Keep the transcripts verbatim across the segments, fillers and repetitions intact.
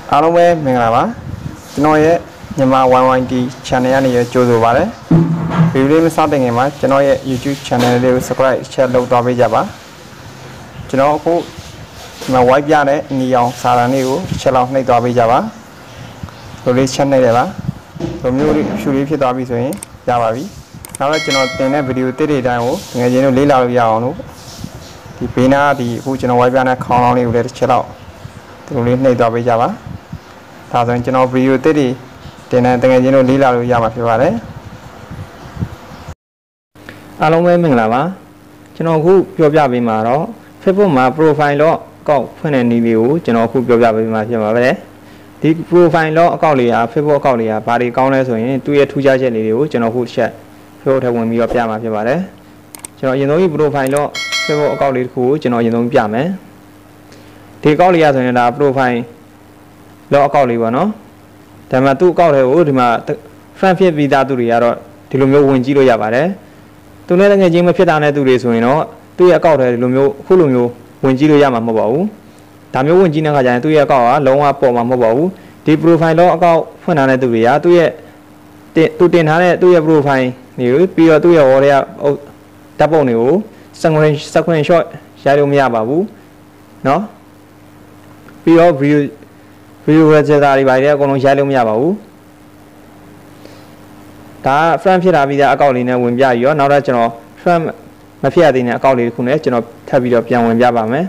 အားလုံးပဲမင်္ဂလာပါကျွန်တော်ရဲ့မြန်မာ one one D channel ကနေကြိုဆိုပါရစေဗီဒီယိုလေးမစတင်ခင်မှာကျွန်တော်ရဲ့ YouTube channel လေးကို subscribe share လုပ်သွားပေးကြပါကျွန်တော်အခုဒီမှာ white ပြတဲ့အနီရောင်စာတန်းလေးကိုချက်လောက်နှိပ်သွားပေးကြပါလိုလေးချက်နှိပ်ရပါလိုမျိုးလေးဖြူလေးဖြစ်သွားပြီဆိုရင်ရပါပြီနောက်တော့ကျွန်တော်တင်တဲ့ဗီဒီယိုတစ်တွေတိုင်းကိုငယ်ချင်းတို့လေးလာလို့ရအောင်လို့ဒီဘေးနားဒီအခုကျွန်တော် white ပြတဲ့ခေါင်းလောင်းလေးကိုလည်းတစ်ချက်လောက်ဒီလိုလေးနှိပ်သွားပေးကြပါဒါဆိုရင်ကျွန်တော်ဗီဒီယိုတစ်တွေတင်တဲ့တကယ်ချင်းတို့လေးလာလို့ရမှာဖြစ်ပါတယ်အားလုံးပဲမင်္ဂလာပါကျွန်တော်အခုပြောပြပေးမှာတော့ Facebook မှာ profile တော့အကောင့်ဖွင့်တဲ့နည်းလေးကိုကျွန်တော်အခုပြောပြပေးမှာဖြစ်ပါပဲဒီ profile တော့အကောင့်လေးဟာ Facebook အကောင့်လေးဟာဘာတွေကောင်းလဲဆိုရင်သူ့ရဲ့ထူးခြားချက်လေးတွေကိုကျွန်တော်အခုတစ်ချက် Facebook ထဲဝင်ပြီးတော့ပြမှာဖြစ်ပါတယ်ကျွန်တော်အရင်ဆုံးဒီ profile တော့ Facebook အကောင့်လေးတစ်ခုကိုကျွန်တော်အရင်ဆုံးပြမယ်ဒီအကောင့်လေးရဆိုရင်ဒါ profile တော့အကောင့်လေးပေါ့နော်ဒါမှသူ့အကောင့်တွေကိုဒီမှာ fan ဖြစ်ပြီးသားသူတွေကတော့ဒီလိုမျိုးဝင်ကြည့်လို့ရပါတယ်သူနဲ့ငယ်ချင်းမဖြစ်တာနဲ့သူတွေဆိုရင်တော့သူ့ရဲ့အကောင့်တွေဒီလိုမျိုးအခုလိုမျိုးဝင်ကြည့်လို့ရမှာမဟုတ်ပါဘူးဒါမျိုးဝင်ကြည့်တဲ့အခါကျရင်သူ့ရဲ့အကောင့်ကလုံးဝပေါ်မှာမဟုတ်ပါဘူးဒီ profile တော့အကောင့်ဖွင့်ထားတဲ့သူတွေကသူ့ရဲ့သူတင်ထားတဲ့သူ့ရဲ့ profile တွေကိုပြီးတော့သူ့ရဲ့ wall တွေကဓာတ်ပုံတွေကို screen screen shot ရိုက်လို့မရပါဘူးเนาะပြီးတော့ view view register တွေပါတွေအကုန်လုံးရိုက်လို့မရပါဘူးဒါ frame ဖြစ်တာပြီးသားအကောင့်လေးနဲ့ဝင်ပြပြီးတော့နောက်တော့ကျွန်တော် frame မဖြစ်ရသေးတဲ့အကောင့်လေးတစ်ခုနဲ့ကျွန်တော်ထပ်ပြီးတော့ပြန်ဝင်ပြပါမယ်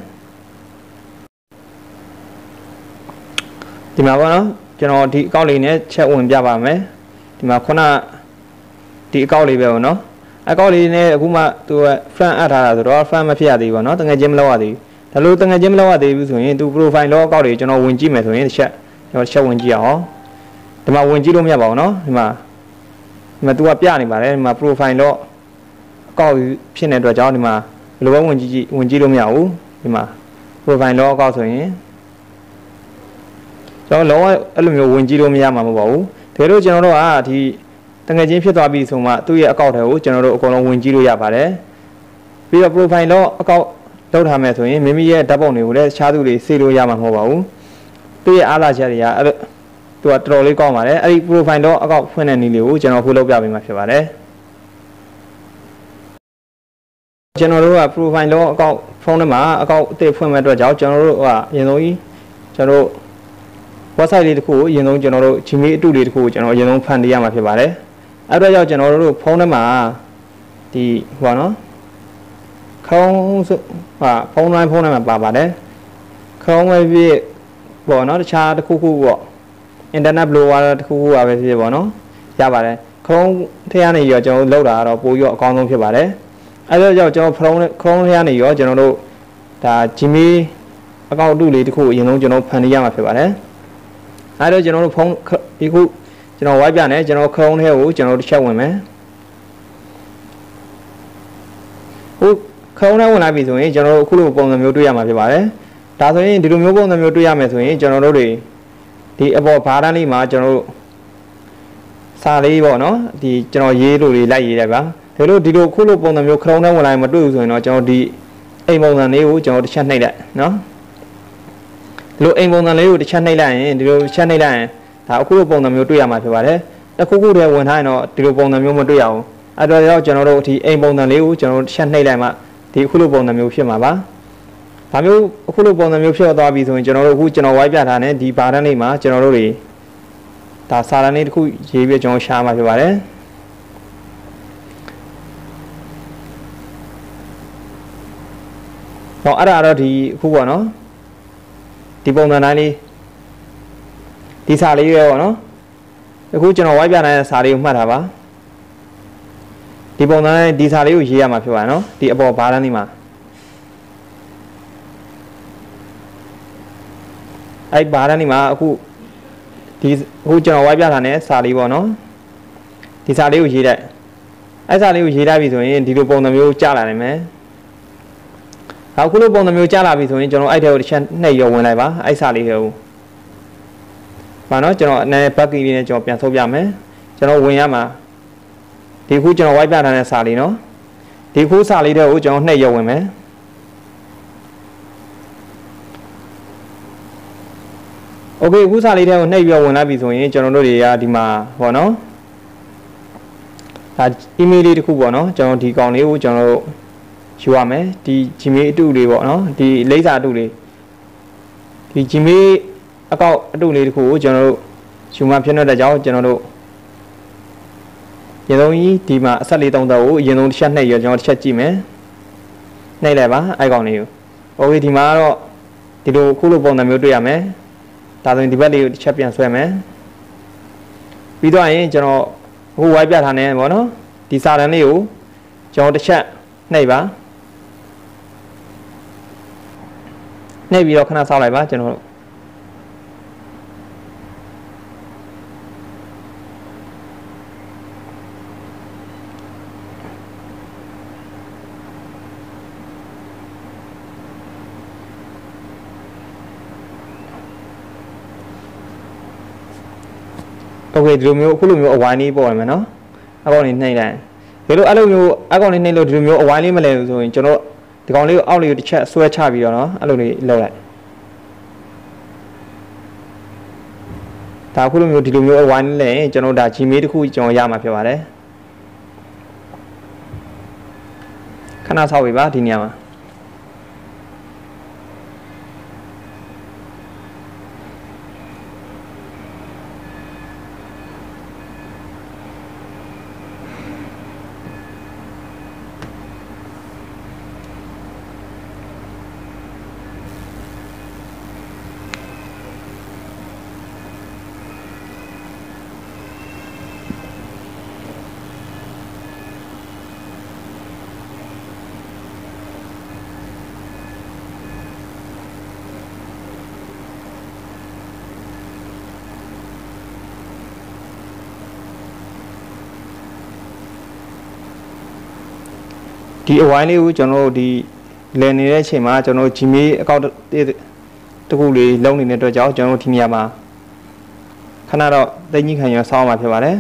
ဒီမှာပေါ့နော်ကျွန်တော်ဒီအကောင့်လေးနဲ့ချက်ဝင်ပြပါမယ်ဒီမှာခုနဒီအကောင့်လေးပဲပေါ့နော်အကောင့်လေးနဲ့အခုမှသူက frame အပ်ထားတာဆိုတော့ frame မဖြစ်ရသေးဘူးပေါ့နော်တကယ်ချင်းမလုပ်ရသေးဘူးဒါလို့တကယ်ချင်းမလုပ်ရသေးဘူးဆိုရင်သူ profile လောအကောင့်တွေကျွန်တော်ဝင်ကြည့်မယ်ဆိုရင်တစ်ချက်ကျွန်တော်ချက်ဝင်ကြည့်အောင်ဒီမှာဝင်ကြည့်လို့မရပါဘူးเนาะဒီမှာဒီမှာ तू ကပြနေပါတယ်ဒီမှာ profile လောအကောင့်ဖြစ်နေတဲ့အတွက်ကြောင့်ဒီမှာဘယ်လိုပဲဝင်ကြည့်ကြည့်ဝင်ကြည့်လို့မရဘူးဒီမှာ profile လောအကောင့်ဆိုရင်ကျွန်တော်လုံးဝအဲ့လိုမျိုးဝင်ကြည့်လို့မရမှာမဟုတ်ပါဘူးဒါလို့ကျွန်တော်တို့ကဒီတကယ်ချင်းဖြစ်သွားပြီဆိုမှသူ့ရဲ့အကောင့်တွေကိုကျွန်တော်တို့အကုန်လုံးဝင်ကြည့်လို့ရပါတယ်ပြီးတော့ profile လောအကောင့်လောက်ထားမယ်ဆိုရင်မိမိရဲ့ဓာတ်ပုံတွေကိုလည်းတခြားသူတွေစေလို့ရမှာမဟုတ်ပါဘူးသူ့ရဲ့အားလာချက်တွေကအဲ့သူကတော်တော်လေးကောင်းပါတယ်အဲ့ဒီ profile တော့အကောင့်ဖွင့်တဲ့နည်းလေးကိုကျွန်တော်ခုလုပ်ပြပေးမှာဖြစ်ပါတယ်ကျွန်တော်တို့က profile တော့အကောင့်ဖုန်းထဲမှာအကောင့်အသစ်ဖွင့်မဲ့အတွက်ကြောင့်ကျွန်တော်တို့ကအရင်ဆုံးကြီးကျွန်တော်တို့ website လေးတစ်ခုကိုအရင်ဆုံးကျွန်တော်တို့ Gmail အတုလေးတစ်ခုကိုကျွန်တော်အရင်ဆုံးဖန်တီးရမှာဖြစ်ပါတယ်အဲ့တော့ကြောင့်ကျွန်တော်တို့ဖုန်းထဲမှာဒီဟိုနော်ခေါင်းဟာဖုန်းတိုင်းဖုန်းထဲမှာပါပါတယ်ခေါင်းပဲပြည့်ပေါ့နော်တခြားတစ်ခုခုပေါ့ internet blower တစ်ခုခုပါပဲဖြစ်ပေါ့နော်ရပါတယ်ခေါင်းထဲကနေရောကျွန်တော်တို့လောက်တာကတော့ပိုရောအကောင်းဆုံးဖြစ်ပါတယ်အဲ့တော့ကြောင့်ကျွန်တော်ဖုန်းခေါင်းထဲကနေရောကျွန်တော်တို့ဒါ Gmail အကောင့်အတုလေးတစ်ခုအရင်ဆုံးကျွန်တော်ဖန်တီးရမှာဖြစ်ပါတယ်အဲ့တော့ကျွန်တော်တို့ဖုန်းဒီခုကျွန်တော် white ပြနေကျွန်တော်ခေါင်းထဲကိုကျွန်တော်တစ်ချက်ဝင်မယ်ဟုတ်ခေါင်းထဲဝင်လာပြီဆိုရင်ကျွန်တော်တို့အခုလိုပုံစံမျိုးတွေ့ရမှာဖြစ်ပါတယ်ဒါဆိုရင်ဒီလိုမျိုးပုံစံမျိုးတွေ့ရမယ်ဆိုရင်ကျွန်တော်တို့တွေဒီအပေါ်ဘားတန်းလေးမှာကျွန်တော်တို့စာလေးပေါ့နော်ဒီကျွန်တော်ရေးလို့လေးလိုက်ရေးတယ်ဗျာဒါလို့ဒီလိုခုလိုပုံစံမျိုးခေါင်းထဲဝင်လာရင်မတွေ့ဘူးဆိုရင်တော့ကျွန်တော်ဒီအိမ်ပုံစံလေးကိုကျွန်တော်တစ်ချက်နှိပ်လိုက်နော်ဒီလိုအိမ်ပုံစံလေးကိုတစ်ချက်နှိပ်လိုက်ရင်ဒီလိုတစ်ချက်နှိပ်လိုက်ရင်ဒါအခုလိုပုံစံမျိုးတွေ့ရမှာဖြစ်ပါတယ်တစ်ခုခုတည်းဝင်ထားရင်တော့ဒီလိုပုံစံမျိုးမတွေ့ရဘူးအဲ့တော့ကျွန်တော်တို့ဒီအိမ်ပုံစံလေးကိုကျွန်တော်တစ်ချက်နှိပ်လိုက်မှဒီအခုလိုပုံစံမျိုးဖြစ်မှာပါဒါမျိုးအခုလိုပုံစံမျိုးဖြစ်သွားပြီဆိုရင်ကျွန်တော်တို့အခုကျွန်တော် white ပြထားတဲ့ဒီဘားတန်းလေးမှာကျွန်တော်တို့တွေဒါစာတန်းလေးတစ်ခုရေးပြီးကျွန်တော်ရှာမှာဖြစ်ပါတယ်ဟောအဲ့ဒါတော့ဒီအခုပေါ့နော်ဒီပုံစံတိုင်းလေးဒီစာလေးပဲပေါ့နော်အခုကျွန်တော် white ပြထားတဲ့စာလေးကိုမှတ်ထားပါဒီပုံစံနဲ့ဒီစာလေးကိုရေးရမှာဖြစ်ပါတယ်နော်ဒီအပေါ်ဘားတန်းလေးမှာအဲ့ဘားတန်းလေးမှာအခုဒီအခုကျွန်တော် white ပြထားတဲ့စာလေးပေါ့နော်ဒီစာလေးကိုရေးလိုက်အဲ့စာလေးကိုရေးလိုက်ပြီဆိုရင်ဒီလိုပုံစံမျိုးကြာလာနိုင်မယ်အခုလိုပုံစံမျိုးကြာလာပြီဆိုရင်ကျွန်တော်အဲ့ထဲကိုတစ်ချက်နှိပ်ရောဝင်လိုက်ပါအဲ့စာလေးကိုဘာနော်ကျွန်တော်အနေနဲ့ back key လေးနဲ့ကျွန်တော်ပြန်ဆုပ်ပြမယ်ကျွန်တော်ဝင်ရမှာဒီခုကျွန်တော် white ပြထားတဲ့စာလေးနော်ဒီခုစာလေးတွေကိုကျွန်တော်နှိပ်ရောဝင်မယ် ဒโอเคခုစားလေးတဲ့ကိုနှိပ်ပြီးဝင်လာပြီဆိုရင်ကျွန်တော်တို့တွေကဒီမှာပေါ့နော်ဒါ email လေးတစ်ခုပေါ့နော်ကျွန်တော်ဒီကောင်လေးကိုကျွန်တော်တို့ယူရမယ်ဒီ Gmail အတူလေးပေါ့နော်ဒီလိပ်စာအတူလေးဒီ Gmail အကောင့်အတူလေးတစ်ခုကိုကျွန်တော်တို့ယူမှဖြစ်တဲ့ကြောင့်ကျွန်တော်တို့ရင်ဆုံးကြီးဒီမှာအဆက်လေးသုံးသက်ကိုရင်ဆုံးတစ်ချက်နှိပ်ရကျွန်တော်တစ်ချက်ကြည့်မယ်နှိပ်လိုက်ပါအဲ့ကောင်လေးကိုโอเคဒီမှာတော့ဒီလိုခုလိုပုံစံမျိုးတွေ့ရမယ်ဒါဆိုရင်ဒီဘက်လေးကိုတစ်ချက်ပြန်ဆွဲမယ်ပြီးတော့ရင်ကျွန်တော်အခုဝိုင်းပြထားနေပေါ့နော်ဒီစာတန်းလေးကိုကျွန်တော်တစ်ချက်နှိပ်ပါနှိပ်ပြီးတော့ခဏဆောက်လိုက်ပါကျွန်တော်တို့โอเคဒီလိုမျိုးအခုလိုမျိုးအဝိုင်းလေးပေါ်ရမယ်နော်အကောင်လေးနှိပ်လိုက်ဒီလိုအဲ့လိုမျိုးအကောင်လေးနှိပ်လို့ဒီလိုမျိုးအဝိုင်းလေးမလဲဆိုရင်ကျွန်တော်ဒီကောင်လေးကိုအောက်လေးကိုတစ်ချက်ဆွဲချပြီးတော့နော်အဲ့လိုလေးလောက်လိုက်ဒါအခုလိုမျိုးဒီလိုမျိုးအဝိုင်းလေးလဲကျွန်တော်ဒါ Gmail တစ်ခုကျွန်တော်ရမှာဖြစ်ပါတယ်ခဏဆောက်ပြီပါဒီနေရာမှာဒီအဝိုင်းလေးကိုကျွန်တော်တို့ဒီလည်နေတဲ့အချိန်မှာကျွန်တော် Gmail အကောင့်တခုလေးလုံးနေတဲ့အတွက်ကြောင့်ကျွန်တော်တို့ဒီနေရာမှာခဏတော့သိကြီးခံရဆောင်းမှာဖြစ်ပါတယ်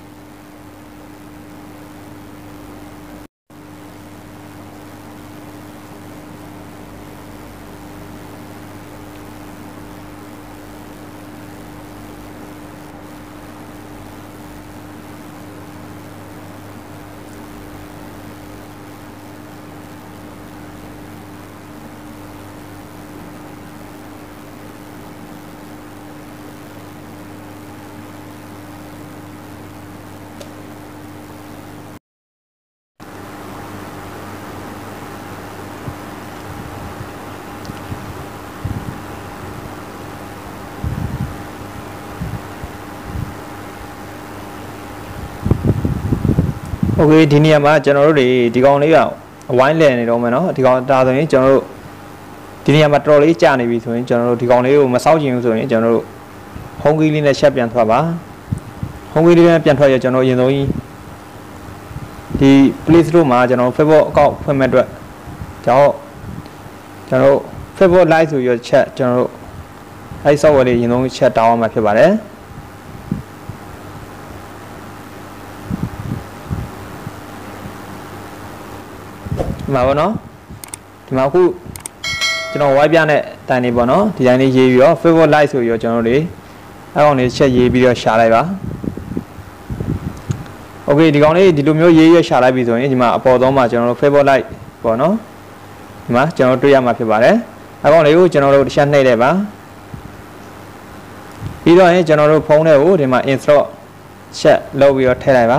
โอเคဒီနေရာမှာကျွန်တော်တို့တွေဒီကောင်လေးကအဝိုင်းလည်နေတော့မယ်နော်ဒီကောင်ဒါဆိုရင်ကျွန်တော်တို့ဒီနေရာမှာတော်တော်လေးကြာနေပြီဆိုရင်ကျွန်တော်တို့ဒီကောင်လေးကိုမစောက်ချင်ဘူးဆိုရင်ကျွန်တော်တို့ home key လေးနဲ့ရှက်ပြန်ထွက်ပါ home key လေးနဲ့ပြန်ထွက်ရကျွန်တော်အရင်ဆုံးကြီးဒီ Play Store မှာကျွန်တော် Facebook အကောင့်ဖွင့်မဲ့အတွက်ကျွန်တော်ကျွန်တော် Facebook Live ဆိုရချက်ကျွန်တော်တို့အဲ့ software လေးအရင်ဆုံးချက်တောင်းအောင်မှာဖြစ်ပါတယ်ဒီမှာပေါ့နော်ဒီမှာအခုကျွန်တော်ဝိုင်းပြတဲ့တိုင်လေးပေါ့နော်ဒီတိုင်းလေးရေးပြီးတော့ Facebook Live ဆိုပြီးတော့ကျွန်တော်တို့အဲ့ကောင်လေးချက်ရေးပြီးတော့ရှာလိုက်ပါโอเคဒီကောင်လေးဒီလိုမျိုးရေးရရှာလိုက်ပြီဆိုရင်ဒီမှာအပေါ်ဆုံးမှာကျွန်တော်တို့ Facebook Live ပေါ့နော်ဒီမှာကျွန်တော်တွေ့ရမှာဖြစ်ပါတယ်အဲ့ကောင်လေးကိုကျွန်တော်တို့တစ်ချက်နှိပ်လိုက်ပါပြီးတော့ရင်ကျွန်တော်တို့ဖုန်းထဲကိုဒီမှာ install ချက်လုပ်ပြီးတော့ထည့်လိုက်ပါ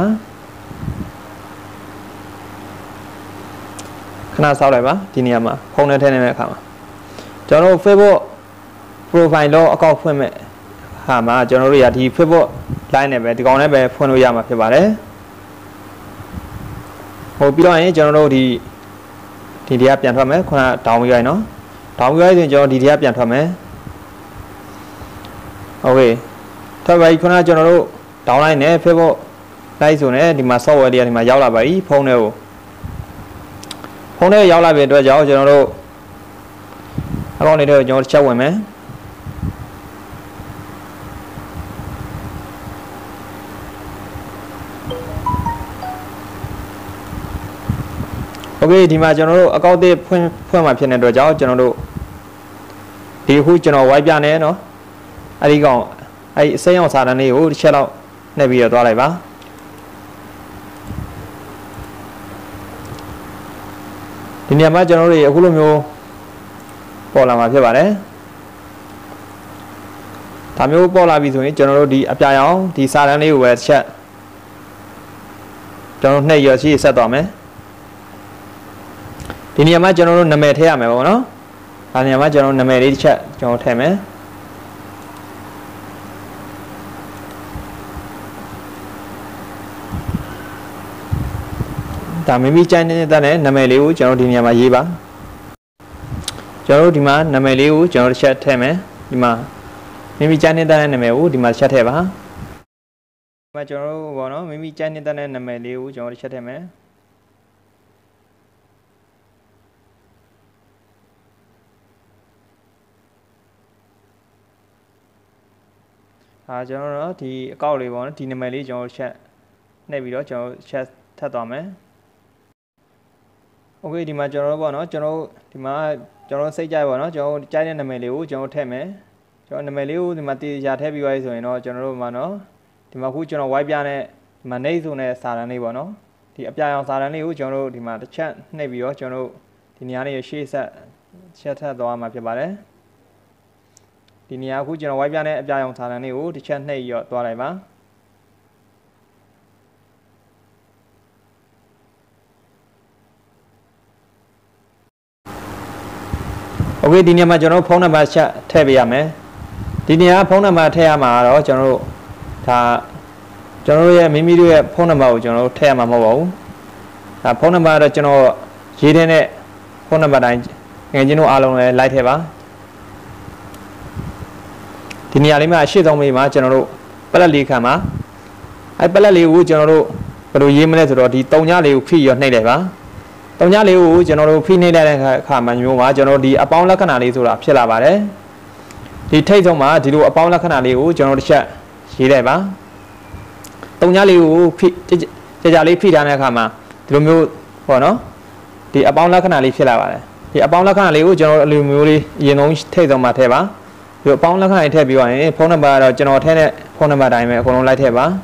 ခဏဆောက်လိုက်ပါဒီနေရာမှာဖုန်းထဲထည့်နေတဲ့အခါမှာကျွန်တော်တို့ Facebook profile လို့အကောင့်ဖွင့်မဲ့ဟာမှာကျွန်တော်တို့ရဒီ Facebook line နဲ့ပဲဒီကောင်နဲ့ပဲဖွင့်လို့ရမှာဖြစ်ပါတယ်ဟိုပြီးတော့ရင်ကျွန်တော်တို့ဒီဒီတရားပြန်ထွက်မယ်ခုနဒေါင်းပြီးရိုက်နော်ဒေါင်းပြီးရိုက်ရင်ကျွန်တော်ဒီတရားပြန်ထွက်မယ်โอเคထွက်ပါပြီခုနကျွန်တော်တို့ဒေါင်းလိုက်နဲ့ Facebook live ဆိုနေဒီမှာ software တွေကဒီမှာရောက်လာပါပြီဖုန်းထဲကိုဖုန်းထဲရောက်လာပြီအတွက်ကြောင့်ကျွန်တော်တို့အကောင့်လေးတွေကိုကျွန်တော်ချက်ဝင်မယ်โอเคဒီမှာကျွန်တော်တို့အကောင့်သေးဖွင့်ဖွင့်မှာဖြစ်နေတဲ့အတွက်ကြောင့်ကျွန်တော်တို့ဒီခုကျွန်တော်ဝိုင်းပြနေเนาะအဲ့ဒီကောင်အဲ့အစိမ်းအောင်စာတန်းလေးကိုတစ်ချက်လောက်နှိပ်ပြီးတော့သွားလိုက်ပါဒီနေရာမှာကျွန်တော်တို့အခုလိုမျိုးပေါ်လာမှာဖြစ်ပါတယ်ဒါမျိုးပေါ်လာပြီဆိုရင်ကျွန်တော်တို့ဒီအပြာရောင်ဒီစာတန်းလေးကိုပဲတစ်ချက်ကျွန်တော်နှိပ်ရရှိဆက်သွားမယ်ဒီနေရာမှာကျွန်တော်တို့နာမည်ထည့်ရမယ်ပေါ့နော်ဒါနေရာမှာကျွန်တော်နာမည်လေးတစ်ချက်ကျွန်တော်ထည့်မယ်ဒါမိမိကြိုက်နေတဲ့နာမည်လေးကိုကျွန်တော်ဒီနေရာမှာရေးပါကျွန်တော်တို့ဒီမှာနာမည်လေးကိုကျွန်တော်တစ်ချက်ထည့်မယ်ဒီမှာမိမိကြိုက်နေတဲ့နာမည်ကိုဒီမှာတစ်ချက်ထည့်ပါဒီမှာကျွန်တော်တို့ပေါ့နော်မိမိကြိုက်နေတဲ့နာမည်လေးကိုကျွန်တော်တစ်ချက်ထည့်မယ်အာကျွန်တော်တို့ဒီအကောက်လေးပေါ့နော်ဒီနာမည်လေးကျွန်တော်ချက်နှိပ်ပြီးတော့ကျွန်တော်ချက်ထပ်သွားမယ်โอเคဒီမှာကျွန်တော်တို့ပေါ့နော်ကျွန်တော်ဒီမှာကျွန်တော်စိတ်ကြိုက်ပေါ့နော်ကျွန်တော်ကြိုက်တဲ့နာမည်လေးကိုကျွန်တော်ထည့်မယ်ကျွန်တော်နာမည်လေးကိုဒီမှာတေချာထည့်ပြီးသွားပြီဆိုရင်တော့ကျွန်တော်တို့မှာနော်ဒီမှာခုကျွန်တော် white ပြနဲ့ဒီမှာ name ဆိုတဲ့စာတန်းလေးပေါ့နော်ဒီအပြာရောင်စာတန်းလေးကိုကျွန်တော်တို့ဒီမှာတစ်ချက်နှိပ်ပြီးတော့ကျွန်တော်တို့ဒီနေရာလေးရှေ့ဆက်ချက်ထပ်သွားမှာဖြစ်ပါတယ်ဒီနေရာခုကျွန်တော် white ပြနဲ့အပြာရောင်စာတန်းလေးကိုတစ်ချက်နှိပ်ရောသွားလိုက်ပါโอเคဒီနေရာမှာကျွန်တော်ဖုန်းနံပါတ်ချက်ထည့်ပေးရမယ်ဒီနေရာဖုန်းနံပါတ်ထည့်ရမှာတော့ကျွန်တော်တို့ဒါကျွန်တော်တို့ရဲ့မိမိတို့ရဲ့ဖုန်းနံပါတ်ကိုကျွန်တော်တို့ထည့်ရမှာမဟုတ်ပါဘူးဒါဖုန်းနံပါတ်တော့ကျွန်တော်ရေးတဲ့ဖုန်းနံပါတ်တိုင်းငယ်ချင်းတို့အားလုံးလည်းလိုက်ထည့်ပါဒီနေရာလေးမှာရှေ့ဆုံးမေးမှာကျွန်တော်တို့ပလက်လေးခံပါအဲပလက်လေးကိုကျွန်တော်တို့ဘယ်လိုရေးမလဲဆိုတော့ဒီတုံညလေးကိုဖိရောနှိပ်လိုက်ပါတုံညလေးကိုကျွန်တော်တို့ဖိနှိပ်လိုက်တဲ့အခါမှာမျိုးမှာကျွန်တော်ဒီအပေါင်းလက္ခဏာလေးဆိုတာဖြစ်လာပါတယ်ဒီထိတ်ဆုံးမှာဒီလိုအပေါင်းလက္ခဏာလေးကိုကျွန်တော်တစ်ချက်ရေးလိုက်ပါတုံညလေးကိုဖိကြကြလေးဖိထားတဲ့အခါမှာဒီလိုမျိုးပေါ့နော်ဒီအပေါင်းလက္ခဏာလေးဖြစ်လာပါတယ်ဒီအပေါင်းလက္ခဏာလေးကိုကျွန်တော်အလိုမျိုးလေးအရင်ဆုံးထိတ်ဆုံးမှာထည့်ပါဒီအပေါင်းလက္ခဏာလေးထည့်ပြီးတော့ရင်ဖုန်းနံပါတ်ကတော့ကျွန်တော်ထည့်တဲ့ဖုန်းနံပါတ်တိုင်းပဲအကုန်လုံးလိုက်ထည့်ပါ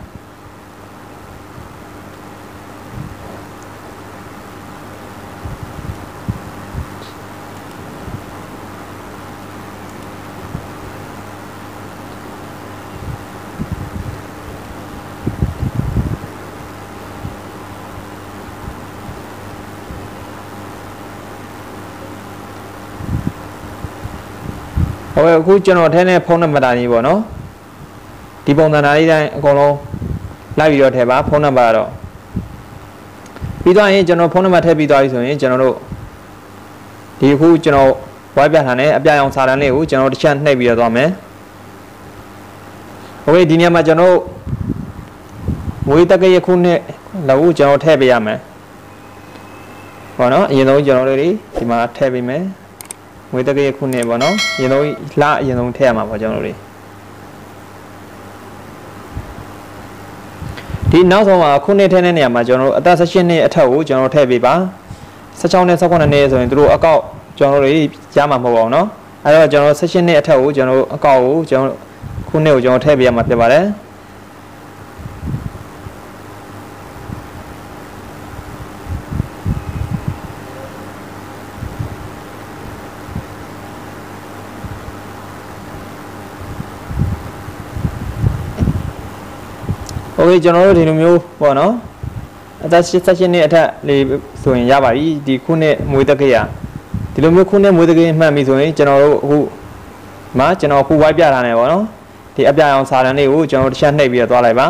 ဟိုအခုကျွန်တော်ထဲနဲ့ဖုန်းနံပါတ်တိုင်းပေါ့နော်ဒီပုံစံသားလေးတိုင်းအကုန်လုံးလိုက်ပြီးတော့ထည့်ပါဖုန်းနံပါတ်တော့ပြီးတော့ရင်ကျွန်တော်ဖုန်းနံပါတ်ထည့်ပြီးသွားပြီဆိုရင်ကျွန်တော်တို့ဒီအခုကျွန်တော်ဝိုင်းပြထားတဲ့အပြရောင်စာတန်းလေးကိုကျွန်တော်တစ်ချက်နှိပ်ပြီးတော့သွားမယ်โอเคဒီနေရာမှာကျွန်တော်ဝေးတက်ကရခုနဲ့လောက်ကျွန်တော်ထည့်ပေးရမယ်ပေါ့နော်အရင်ဆုံးကျွန်တော်တို့ဒီမှာထည့်ပေးမယ်ငွေတကယ်ခုနှစ်ပေါ့နော်အရင်ဆုံးလှအရင်ဆုံးထည့်ရမှာပေါ့ကျွန်တော်တို့ဒီနောက်ဆုံးမှာခုနှစ်ထည့်တဲ့နေရာမှာကျွန်တော်တို့အသက်十八နှစ်အထက်ကိုကျွန်တော်ထည့်ပေးပါ十六နှစ်十九နှစ်ဆိုရင်တို့အကောက်ကျွန်တော်တို့ရမှာမဟုတ်ပါဘူးเนาะအဲ့တော့ကျွန်တော်十八နှစ်အထက်ကိုကျွန်တော်အကောက်ကိုကျွန်တော်ခုနှစ်ကိုကျွန်တော်ထည့်ပေးရမှာဖြစ်ပါတယ်โอเคကျွန်တော်တို့ဒီလိုမျိုးပေါ့နော်အသက်十八နှစ်အထက်လေးဆိုရင်ရပါပြီဒီခုနှစ်မွေးတက္ကရာဒီလိုမျိုးခုနှစ်မွေးတက္ကရာမှတ်ပြီဆိုရင်ကျွန်တော်တို့အခုမှာကျွန်တော်ခုဝိုင်းပြထားနေပေါ့နော်ဒီအပြအောင်စာတန်းလေးကိုကျွန်တော်တစ်ချက်နှိပ်ပြီးတော့သွားလိုက်ပါ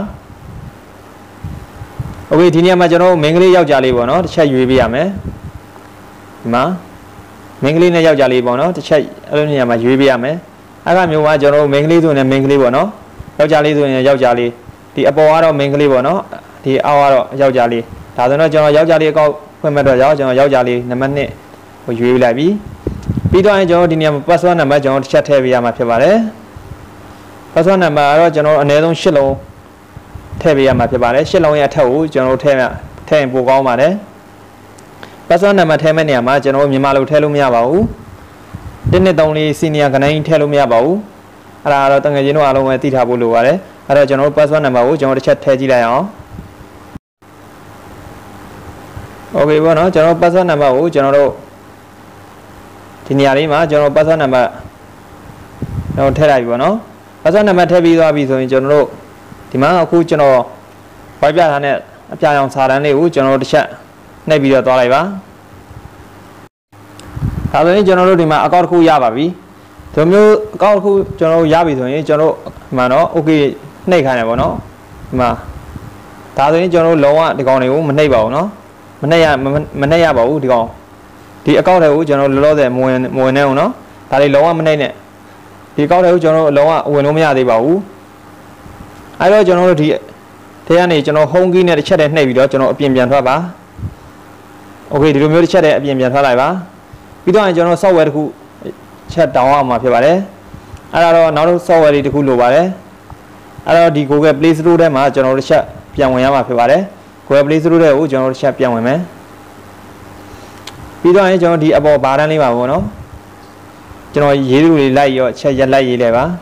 โอเคဒီနေရာမှာကျွန်တော်မင်္ဂလေးယောက်ျားလေးပေါ့နော်တစ်ချက်ရွေးပေးရမယ်ဒီမှာမင်္ဂလေးနဲ့ယောက်ျားလေးပေါ့နော်တစ်ချက်အဲ့လိုနေရာမှာရွေးပေးရမယ်အဲ့ကမျိုးကကျွန်တော်မင်္ဂလေးဆိုရင်မင်္ဂလေးပေါ့နော်ယောက်ျားလေးဆိုရင်ယောက်ျားလေးဒီအပေါ်ကတော့မင်္ဂလေးပေါ့နော်ဒီအောက်ကတော့ယောက်ျားလေးဒါဆိုတော့ကျွန်တော်ယောက်ျားလေးအကောက်ဖွင့်မဲ့တော့ရောက်ကျွန်တော်ယောက်ျားလေးနံပါတ်နှစ်ကိုရွေးလိုက်ပြီပြီးတော့ကျွန်တော်ဒီနေရာမှာ password နံပါတ်ကျွန်တော်တစ်ချက်ထည့်ပေးရမှာဖြစ်ပါတယ် password နံပါတ်ကတော့ကျွန်တော်အနည်းဆုံး၈လုံးထည့်ပေးရမှာဖြစ်ပါတယ်၈လုံးရဲ့အထက်ကိုကျွန်တော်ထည့်ရထည့်ရင်ပိုကောင်းပါတယ် password နံပါတ်ထည့်မဲ့နေရာမှာကျွန်တော်မြန်မာလိုထည့်လို့မရပါဘူးတစ်နှစ်သုံးလေး senior ခဏင်းထည့်လို့မရပါဘူးအဲ့ဒါတော့တငယ်ချင်းတို့အားလုံးပဲသိထားဖို့လိုပါတယ်အဲ့တော့ကျွန်တော်တို့ password number ကိုကျွန်တော်တစ်ချက်ထည့်ကြည့်လိုက်အောင် okay ပေါ့နော်ကျွန်တော် password number ကိုကျွန်တော်တို့ဒီနေရာလေးမှာကျွန်တော် password number တော့ထည့်လိုက်ပြီပေါ့နော် password number ထည့်ပြီးသွားပြီဆိုရင်ကျွန်တော်တို့ဒီမှာအခုကျွန်တော်ဝိုက်ပြထားတဲ့အပြာရောင်စာတန်းလေးကိုကျွန်တော်တို့တစ်ချက်နှိပ်ပြီးတော့သွားလိုက်ပါဒါဆိုရင်ကျွန်တော်တို့ဒီမှာအကောင့်တစ်ခုရပါပြီဒီမျိုးအကောင့်တစ်ခုကျွန်တော်တို့ရပြီဆိုရင်ကျွန်တော်တို့ဒီမှာတော့ okay နှိပ်ခိုင်းတယ်ပေါ့နော်ဒီမှာဒါဆိုရင်ကျွန်တော်တို့လုံးဝဒီကောင်တွေကိုမနှိပ်ပါဘူးနော်မနှိပ်ရမနှိပ်ရပါဘူးဒီကောင်ဒီအကောင့်တွေကိုကျွန်တော်လောလောဆယ်မဝင်မဝင်နေအောင်နော်ဒါလေးလုံးဝမနှိပ်နဲ့ဒီအကောင့်တွေကိုကျွန်တော်တို့လုံးဝဝင်လို့မရသေးပါဘူးအဲတော့ကျွန်တော်တို့ဒီထဲကနေကျွန်တော် home key နဲ့တစ်ချက်တည်းနှိပ်ပြီးတော့ကျွန်တော်အပြင်ပြန်ထွက်ပါ okay ဒီလိုမျိုးတစ်ချက်တည်းအပြင်ပြန်ထွက်လိုက်ပါပြီးတော့ကျွန်တော် software တစ်ခုချက်တောင်းအောင်မှာဖြစ်ပါတယ်အဲ့ဒါတော့နောက်တစ် software တွေတစ်ခုလိုပါတယ်အဲ့တော့ဒီ Google Play Store ထဲမှာကျွန်တော်တို့တစ်ချက်ပြန်ဝင်ရမှာဖြစ်ပါတယ် Google Play Store ထဲကိုကျွန်တော်တို့တစ်ချက်ပြန်ဝင်မယ်ပြီးတော့ရင်ကျွန်တော်ဒီအပေါ်ဘာတန်းလေးပါပေါ့နော်ကျွန်တော်ရေးသူတွေလိုက်ရောချက်ရက်လိုက်ရေးလိုက်ပါ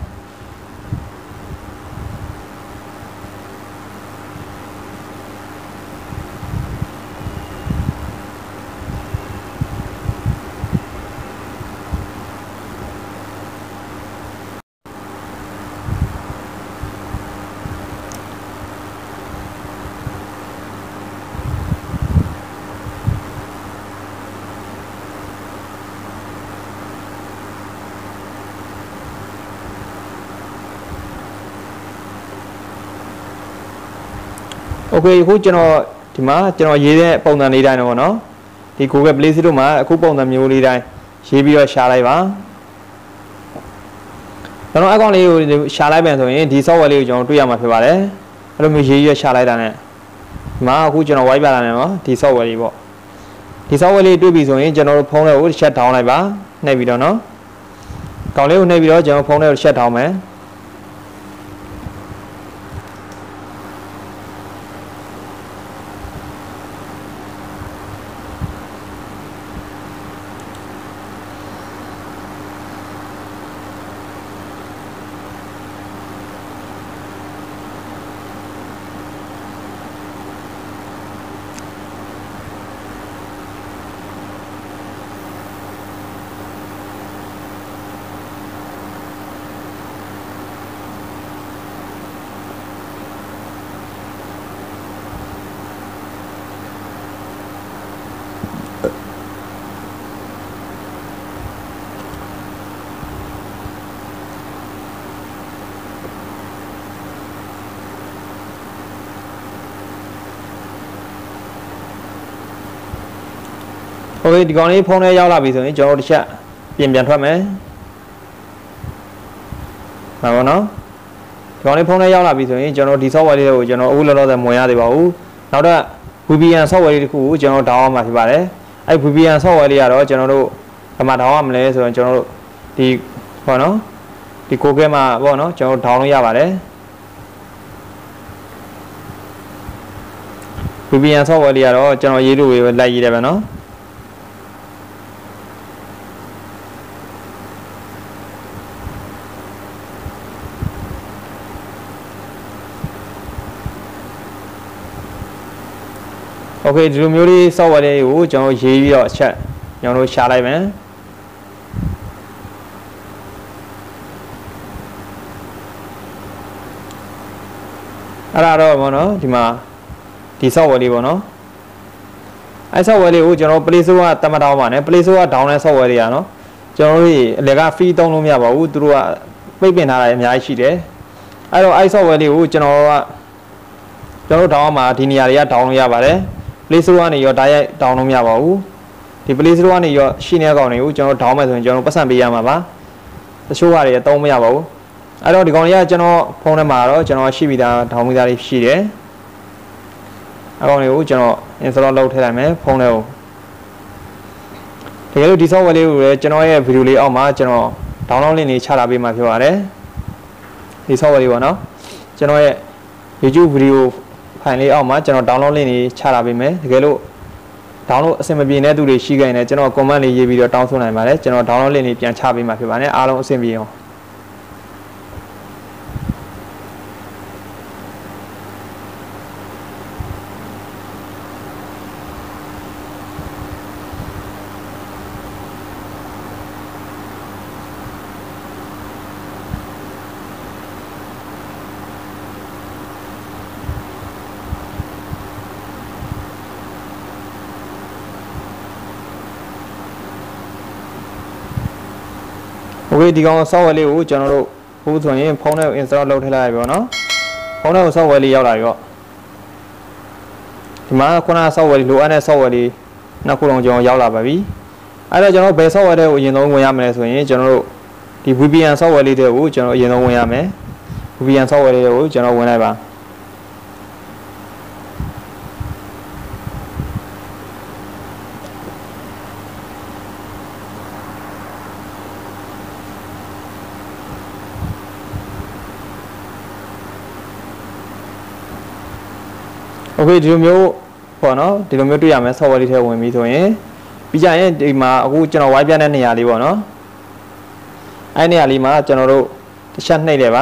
โอเคအခုကျွန်တော်ဒီမှာကျွန်တော်ရေးတဲ့ပုံစံလေးတိုင်းတော့ဗောနော်ဒီ Google Play Store မှာအခုပုံစံမျိုးလေးတိုင်းရေးပြီးတော့ရှာလိုက်ပါကျွန်တော်အကောင့်လေးကိုရှာလိုက်ပြန်ဆိုရင်ဒီ software လေးကိုကျွန်တော်တွေ့ရမှာဖြစ်ပါတယ်အဲ့လိုမျိုးရေးရရှာလိုက်တာ ਨੇ ဒီမှာအခုကျွန်တော်ဝိုက်ပြတာ ਨੇ နော်ဒီ software လေးပေါ့ဒီ software လေးတွေ့ပြီဆိုရင်ကျွန်တော်တို့ဖုန်းထဲကိုတစ်ချက် down လိုက်ပါနှိပ်ပြီးတော့နော်ကောင်လေးကိုနှိပ်ပြီးတော့ကျွန်တော်ဖုန်းထဲကိုတစ်ချက် down မယ် โอเคဒီကောင်လေးဖုန်းထဲရောက်လာပြီဆိုရင်ကျွန်တော်တို့တစ်ချက်ပြင်ပြန်ထွက်မယ်။ဟုတ်ပါနော်။ဒီကောင်လေးဖုန်းထဲရောက်လာပြီဆိုရင်ကျွန်တော်ဒီ software လေးကိုကျွန်တော်အခုလောလောဆယ်မဝင်ရသေးပါဘူး။နောက်တော့ V P N software လေးတစ်ခုကိုကျွန်တော် download မှာဖြစ်ပါတယ်။အဲ့ V P N software လေးကတော့ကျွန်တော်တို့ဘယ်မှာ download မလဲဆိုရင်ကျွန်တော်တို့ဒီပေါ့နော်ဒီ Google မှာပေါ့နော်ကျွန်တော် download ရပါတယ်။ V P N software လေးကတော့ကျွန်တော်ရေးလို့ပဲလိုက်ရေးတယ်ပဲနော်။โอเคဒီလိုမျိုးလေး software လေးကိုကျွန်တော်ရေးပြီးတော့အချက်ကျွန်တော်တို့ရှာလိုက်မယ်အဲ့ဒါတော့ဘောနော်ဒီမှာဒီ software လေးပေါ့နော်အဲ့ software လေးကိုကျွန်တော် Play Store ကတတ်မှတ်ထားပါနဲ့ Play Store က down တဲ့ software တွေอ่ะเนาะကျွန်တော်တို့အလယ်က free သုံးလို့မရပါဘူးသူတို့ကပိတ်ပင်ထားတာအများကြီးရှိတယ်အဲ့တော့အဲ့ software လေးကိုကျွန်တော်ကကျွန်တော်တို့ down မှာဒီနေရာတွေက down လို့ရပါတယ်Play Store ကနေရောတိုက်ရိုက် down လို့မရပါဘူးဒီ Play Store ကနေရောရှိနေကောင်တွေကိုကျွန်တော် down မယ်ဆိုရင်ကျွန်တော်ပတ်စံပေးရမှာပါတချို့ဟာတွေအသုံးမရပါဘူးအဲ့တော့ဒီကောင်တွေကကျွန်တော်ဖုန်းထဲမှာတော့ကျွန်တော်ရှိပြီးသား down မိသားတွေရှိတယ်အကောင်တွေကိုကျွန်တော် install လုပ်ထည့်လိုက်မယ်ဖုန်းထဲကိုတကယ်လို့ဒီ software လေးကိုလည်းကျွန်တော်ရဲ့ video လေးအောက်မှာကျွန်တော် download link လေးချလာပေးမှာဖြစ်ပါတယ်ဒီ software လေးပေါ့နော်ကျွန်တော်ရဲ့ YouTube video file လေးအောက်မှာကျွန်တော် download link လေးချလာပေးမယ်တကယ်လို့ download အဆင်မပြေတဲ့သူတွေရှိခဲ့ရင်ကျွန်တော် comment လေးရေးပြီးတော့တောင်းဆိုနိုင်ပါတယ်ကျွန်တော် download link လေးပြန်ချပေးမှာဖြစ်ပါတယ်အားလုံးအဆင်ပြေအောင် OK ဒီကောင် software လေးကိုကျွန်တော်တို့ခုဆိုရင်ဖုန်းထဲကို install လုပ်ထည့်လိုက်ပြီပေါ့နော်ဖုန်းထဲကို software လေးရောက်လာပြီပေါ့ဒီမှာခုန software လိုအပ်တဲ့ software လေးနောက်ခုတော့ကျွန်တော်ရောက်လာပါပြီအဲ့တော့ကျွန်တော်ဘယ် software တွေကိုအရင်ဆုံးဝင်ရမလဲဆိုရင်ကျွန်တော်တို့ဒီ V P N software လေးတွေကိုကျွန်တော်အရင်ဆုံးဝင်ရမယ် V P N software လေးတွေကိုကျွန်တော်ဝင်လိုက်ပါโอเคဒီလိုမျိုးပေါ့နော်ဒီလိုမျိုးတွေ့ရမယ် software လေးထဲဝင်ပြီးဆိုရင်ပြီးကြရင်ဒီမှာအခုကျွန်တော် wipe ပြတဲ့နေရာလေးပေါ့နော်အဲ့နေရာလေးမှာကျွန်တော်တို့တစ်ချက်နှိပ်တယ်ပါ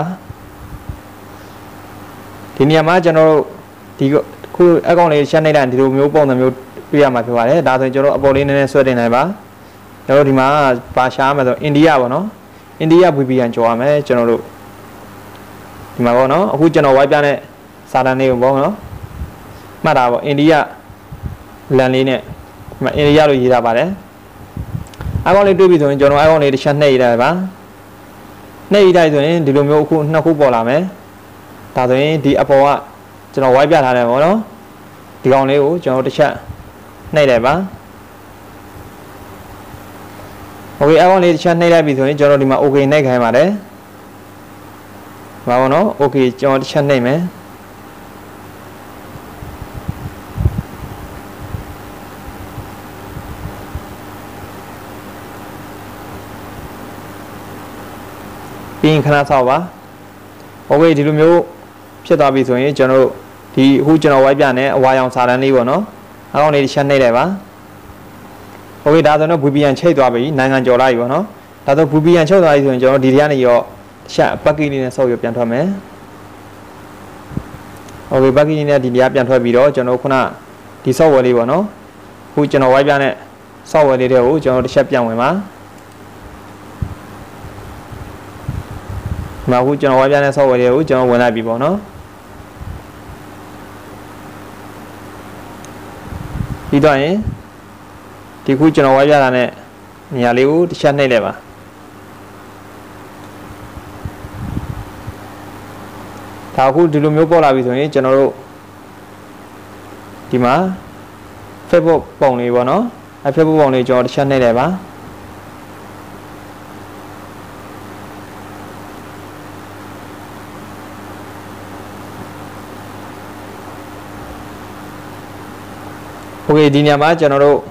ဒီနေရာမှာကျွန်တော်တို့ဒီခုအကောင့်လေးချက်နှိပ်လိုက်ဒီလိုမျိုးပုံစံမျိုးတွေ့ရမှာဖြစ်ပါတယ်ဒါဆိုရင်ကျွန်တော်အပေါ်လေးနည်းနည်းဆွဲတင်လိုက်ပါကျွန်တော်ဒီမှာပါရှားမယ်ဆိုအိန္ဒိယပေါ့နော်အိန္ဒိယ V P N ကြော်ရမယ်ကျွန်တော်တို့ဒီမှာပေါ့နော်အခုကျွန်တော် wipe ပြတဲ့စာတန်းလေးကိုပေါ့နော်မှတ်တာပေါ့အိန္ဒိယလန်လေးနဲ့ဒီမှာအိန္ဒိယလို့ရေးထားပါတယ်အကောင့်လေးတွေ့ပြီဆိုရင်ကျွန်တော်အကောင့်လေးတစ်ချက်နှိပ်ရတာပါနှိပ်ရတိုင်းဆိုရင်ဒီလိုမျိုးအခုနှစ်ခုပေါ်လာမယ်ဒါဆိုရင်ဒီအပေါ်ကကျွန်တော် wipe ပြထားတယ်ပေါ့နော်ဒီကောင်လေးကိုကျွန်တော်တစ်ချက်နှိပ်လိုက်ပါโอเคအကောင့်လေးတစ်ချက်နှိပ်လိုက်ပြီဆိုရင်ကျွန်တော်ဒီမှာ OK နှိပ်ခိုင်းပါတယ်ပါပေါ့နော် OK ကျွန်တော်တစ်ချက်နှိပ်မယ်ပြီးရင်ခဏဆောက်ပါโอเคဒီလိုမျိုးဖြစ်သွားပြီဆိုရင်ကျွန်တော်တို့ဒီအခုကျွန်တော် wipe ပြနေအဝါရောင်စာတန်းလေးပေါ့နော်အကောင့်လေးတစ်ချက်နှိပ်လိုက်ပါโอเคဒါဆိုတော့ V P N ချိတ်သွားပြီနိုင်ငံကျော်လိုက်ပြီပေါ့နော်ဒါဆို V P N ချုပ်သွားပြီဆိုရင်ကျွန်တော်ဒီထဲကနေရောတစ်ချက် package လေးနဲ့ဆောက်ရပြန်ထွက်မယ်โอเค package လေးနဲ့ဒီနေရာပြန်ထွက်ပြီးတော့ကျွန်တော်ခုနဒီ software လေးပေါ့နော်အခုကျွန်တော် wipe ပြနေ software လေးတွေကိုကျွန်တော်တစ်ချက်ပြန်ဝင်ပါမှာအခုကျွန်တော်ဝိုင်းပြတဲ့ software တွေကိုကျွန်တော်ဝင်လိုက်ပြီပေါ့နော်ပြီးတော့ရင်ဒီခုကျွန်တော်ဝိုင်းပြတာနဲ့နေရာလေးကိုတစ်ချက်နှိပ်လိုက်ပါဒါအခုဒီလိုမျိုးပေါ်လာပြီဆိုရင်ကျွန်တော်တို့ဒီမှာ Facebook ပုံလေးပေါ့နော်အဲ Facebook ပုံလေးကျွန်တော်တစ်ချက်နှိပ်လိုက်ပါโอเคဒီနေရာမှာကျွန်တော်တို့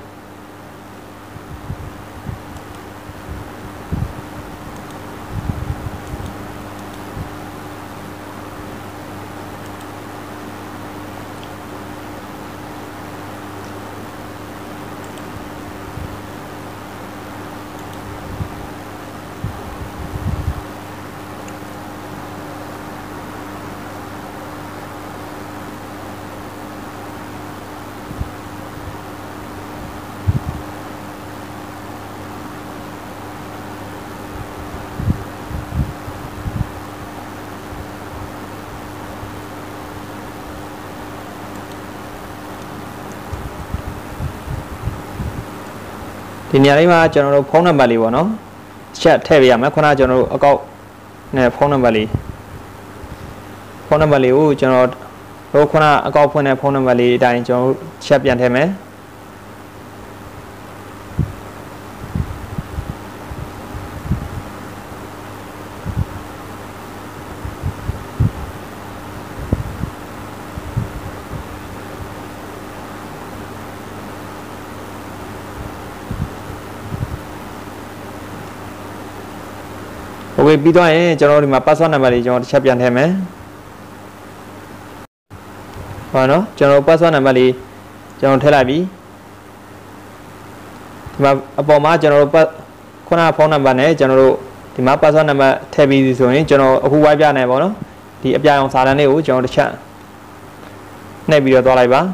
ဒီနေရာလေးမှာကျွန်တော်တို့ဖုန်းနံပါတ်လေးပေါ့နော်ချက်ထည့်ပေးရမယ်ခုနကကျွန်တော်တို့အကောင့်နဲ့ဖုန်းနံပါတ်လေးဖုန်းနံပါတ်လေးကိုကျွန်တော်တို့ခုနအကောင့်ဖွင့်တဲ့ဖုန်းနံပါတ်လေးအတိုင်းကျွန်တော်ချက်ပြန်ထည့်မယ်โอเคပြီးတော့ရင်ကျွန်တော်ဒီမှာ password number လေးကျွန်တော်တစ်ချက်ပြန်ထည့်မယ်ဟောနော်ကျွန်တော် password number လေးကျွန်တော်ထည့်လိုက်ပြီဒီမှာအပေါ်မှာကျွန်တော်တို့ခုနကဖုန်းနံပါတ်နဲ့ကျွန်တော်တို့ဒီမှာ password number ထည့်ပြီးဆိုရင်ကျွန်တော်အခု wipe ပြနေပါတော့ဒီအပြာရောင်စာတန်းလေးကိုကျွန်တော်တစ်ချက်နှိပ်ပြီးတော့သွားလိုက်ပါ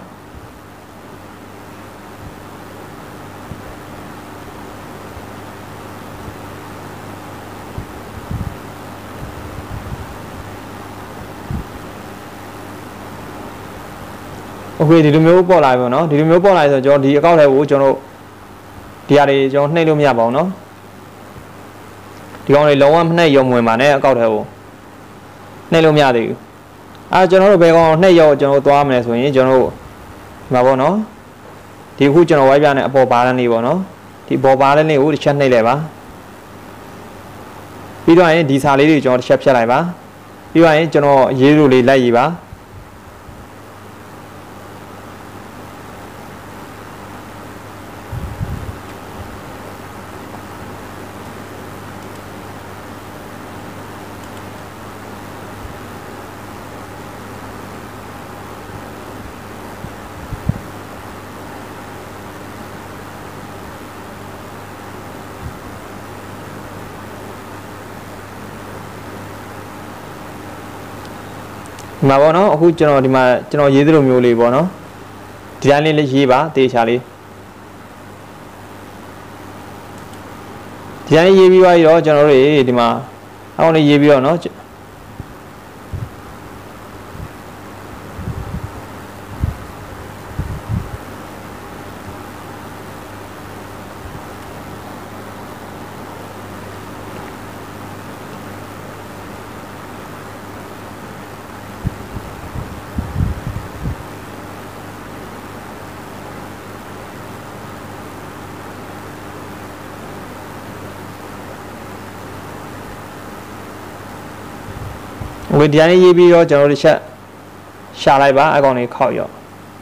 โอเคဒီလိုမျိုးပေါ်လာပြီပေါ့နော်ဒီလိုမျိုးပေါ်လာဆိုကျွန်တော်ဒီအကောင့်ထဲကိုကျွန်တော်ဒီဟာတွေကျွန်တော်နှိပ်လို့မရပါဘူးเนาะဒီကောင်လေးလုံးဝမနှိပ်ရုံဝင်ပါနဲ့အကောက်ထဲကိုနှိပ်လို့မရသေးဘူးအဲကျွန်တော်တို့ဘယ်ကောင်နှိပ်ရောကျွန်တော်သွားမယ်ဆိုရင်ကျွန်တော်တို့ဒီမှာပေါ့နော်ဒီခုကျွန်တော်ဝိုင်းပြနဲ့အပေါ်ပါတဲ့နေပေါ့နော်ဒီပေါ်ပါတဲ့နေကိုတစ်ချက်နှိပ်လိုက်ပါပြီးတော့ရင်ဒီစာလေးတွေကျွန်တော်တစ်ချက်ဖြတ်လိုက်ပါပြီးတော့ရင်ကျွန်တော်ရေးလို့လေးလိုက်ရေးပါဒီမှာပေါ့နော်အခုကျွန်တော်ဒီမှာကျွန်တော်ရေးသလိုမျိုးလေးပေါ့နော်ဒီတိုင်းလေးလေးရေးပါတေချာလေးဒီတိုင်းရေးပြီးသွားပြီတော့ကျွန်တော်တို့ဒီမှာအောင်းလေးရေးပြီးတော့နော်ဝေဒီယိုင်းရေးပြီးတော့ကျွန်တော်တို့ချက်ရှာလိုက်ပါအကောင်လေးခောက်ရော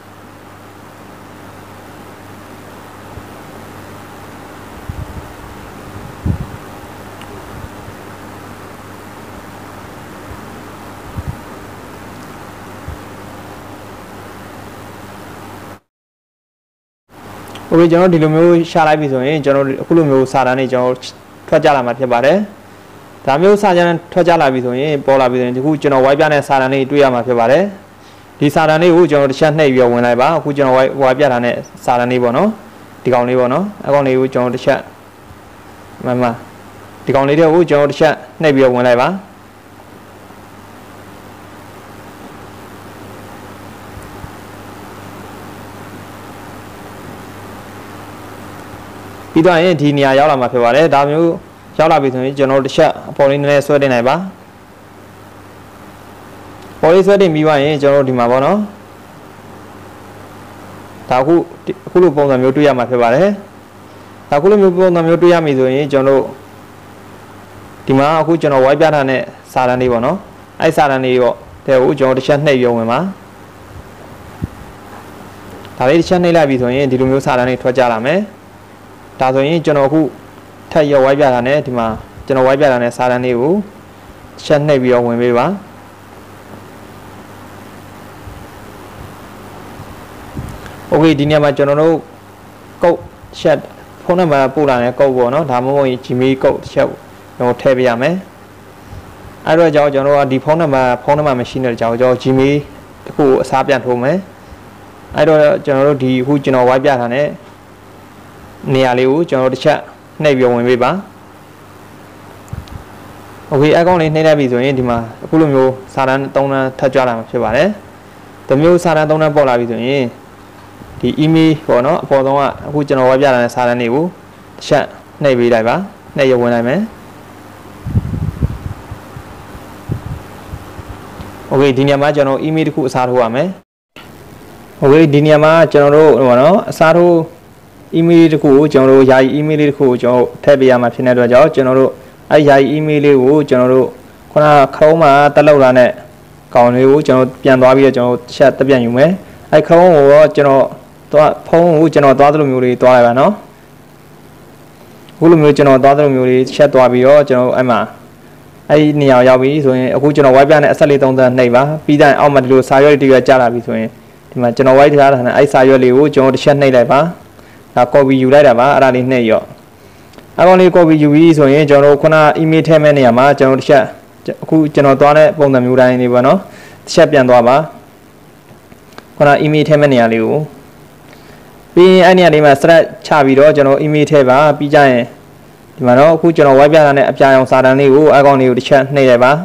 โอเคကျွန်တော်ဒီလိုမျိုးရှာလိုက်ပြီဆိုရင်ကျွန်တော်အခုလိုမျိုးစာတန်းတွေကျွန်တော်ထွက်ကြလာမှာဖြစ်ပါတယ်ဒါမျိုးစာတန်းထွက်ကြလာပြီဆိုရင်ပေါ်လာပြီဆိုရင်ဒီခုကျွန်တော်ဝိုင်းပြတဲ့စာတန်းလေးတွေ့ရမှာဖြစ်ပါတယ်ဒီစာတန်းလေးကိုကျွန်တော်တစ်ချက်နှိပ်ပြီးဝင်လိုက်ပါအခုကျွန်တော်ဝိုင်းဝိုင်းပြထားတဲ့စာတန်းလေးပေါ့နော်ဒီကောင်လေးပေါ့နော်အကောင်လေးကိုကျွန်တော်တစ်ချက်မမဒီကောင်လေးတွေကိုကျွန်တော်တစ်ချက်နှိပ်ပြီးဝင်လိုက်ပါပြီးတော့ရင်ဒီနေရာရောက်လာမှာဖြစ်ပါတယ်ဒါမျိုးရောက်လာပြီဆိုရင်ကျွန်တော်တစ်ချက်အပေါ်လေးနည်းနည်းဆွဲတင်နိုင်ပါပေါ်လေးဆွဲတင်ပြီးသွားရင်ကျွန်တော်ဒီမှာပေါ့နော်ဒါအခုအခုလိုပုံစံမျိုးတွေ့ရမှာဖြစ်ပါတယ်ဒါအခုလိုမျိုးပုံစံမျိုးတွေ့ရပြီဆိုရင်ကျွန်တော်ဒီမှာအခုကျွန်တော်ဝိုင်းပြထားတဲ့စာတန်းလေးပေါ့နော်အဲ့စာတန်းလေးတော့တဲ့ကိုကျွန်တော်တစ်ချက်နှိပ်ရုံဝင်ပါဒါလေးတစ်ချက်နှိပ်လိုက်ပြီဆိုရင်ဒီလိုမျိုးစာတန်းလေးထွက်ကြလာမယ်ဒါဆိုရင်ကျွန်တော်အခုထက်ရောက်ဝိုင်းပြတာနဲ့ဒီမှာကျွန်တော်ဝိုင်းပြတာနဲ့စာတန်းလေးကိုချက်နှိပ်ပြီးတော့ဝင်ပေးပါโอเคဒီနေရာမှာကျွန်တော်တို့ကုတ်ချက်ဖုန်းနံပါတ်ပို့လာတဲ့ကုတ်ပေါ့နော်ဒါမှမဟုတ်ရင် Gmail ကုတ်တစ်ချက်ကျွန်တော်ထည့်ပေးရမယ်အဲ့တော့ကြောင့်ကျွန်တော်ကဒီဖုန်းနံပါတ်ဖုန်းနံပါတ်မရှိတဲ့ကြောင့်ကျွန်တော် Gmail တခုအစားပြန်ထိုးမယ်အဲ့တော့ကျွန်တော်တို့ဒီအခုကျွန်တော်ဝိုင်းပြတာနဲ့နေရာလေးကိုကျွန်တော်တစ်ချက်နှိပ်ပြီးဝင်ပေးပါโอเคအကောင့်လေးနှိပ်လိုက်ပြီဆိုရင်ဒီမှာအခုလိုမျိုးစာတန်းသုံးတန်းထပ်ကြလာမှာဖြစ်ပါတယ်ဒီမျိုးစာတန်းသုံးတန်းပေါ်လာပြီဆိုရင်ဒီ email ပေါ့နော်အပေါ်ဆုံးကအခုကျွန်တော်ဝိုင်းပြတာတဲ့စာတန်းတွေကိုတစ်ချက်နှိပ်ပေးလိုက်ပါနှိပ်ရဝင်လိုက်မယ်โอเคဒီနေရာမှာကျွန်တော် email တစ်ခုအစားထိုးရမယ်โอเคဒီနေရာမှာကျွန်တော်တို့ပေါ့နော်အစားထိုးemail တခုကိုကျွန်တော်တို့ယာယီ email လေးတခုကိုကျွန်တော်ထည့်ပေးရမှာဖြစ်နေတဲ့အတွက်ကြောင့်ကျွန်တော်တို့အဲယာယီ email လေးကိုကျွန်တော်တို့ခုနChrome မှာတက်လောက်လာတဲ့ကောင်လေးကိုကျွန်တော်ပြန်သွားပြီးတော့ကျွန်တော်ချက်တက်ပြန်ယူမယ်အဲ Chrome ကိုတော့ကျွန်တော်သွားဖုန်းကိုကျွန်တော်သွားသလိုမျိုးလေးသွားလိုက်ပါနော်အခုလိုမျိုးကျွန်တော်သွားသလိုမျိုးလေးချက်သွားပြီးတော့ကျွန်တော်အဲ့မှာအဲ့ဒီနေရာရောက်ပြီဆိုရင်အခုကျွန်တော် wipe နဲ့အဆက်လေးသုံးသန်းနှိပ်ပါပြီးတိုင်းအောက်မှာဒီလိုစာရွက်တွေကြာလာပြီဆိုရင်ဒီမှာကျွန်တော် wipe ထားတာနဲ့အဲ့စာရွက်လေးကိုကျွန်တော်တစ်ချက်နှိပ်လိုက်ပါဒါ copy ယူလိုက်တာပါအဲ့ဒါလေးနှိပ်ရော့အကောင်လေး copy ယူပြီးဆိုရင်ကျွန်တော်ခုန email ထည့်မဲ့နေရာမှာကျွန်တော်တစ်ချက်အခုကျွန်တော်သွားတဲ့ပုံစံမျိုးတိုင်းလေးပေါ့နော်တစ်ချက်ပြန်သွားပါခုန email ထည့်မဲ့နေရာလေးကိုပြီးရင်အဲ့နေရာလေးမှာ start ချပြီးတော့ကျွန်တော် email ထည့်ပါပြီးကြရင်ဒီမှာတော့အခုကျွန်တော် wipe ပြတာနဲ့အပြာရောင်စာတန်းလေးကိုအကောင်လေးကိုတစ်ချက်နှိပ်လိုက်ပါ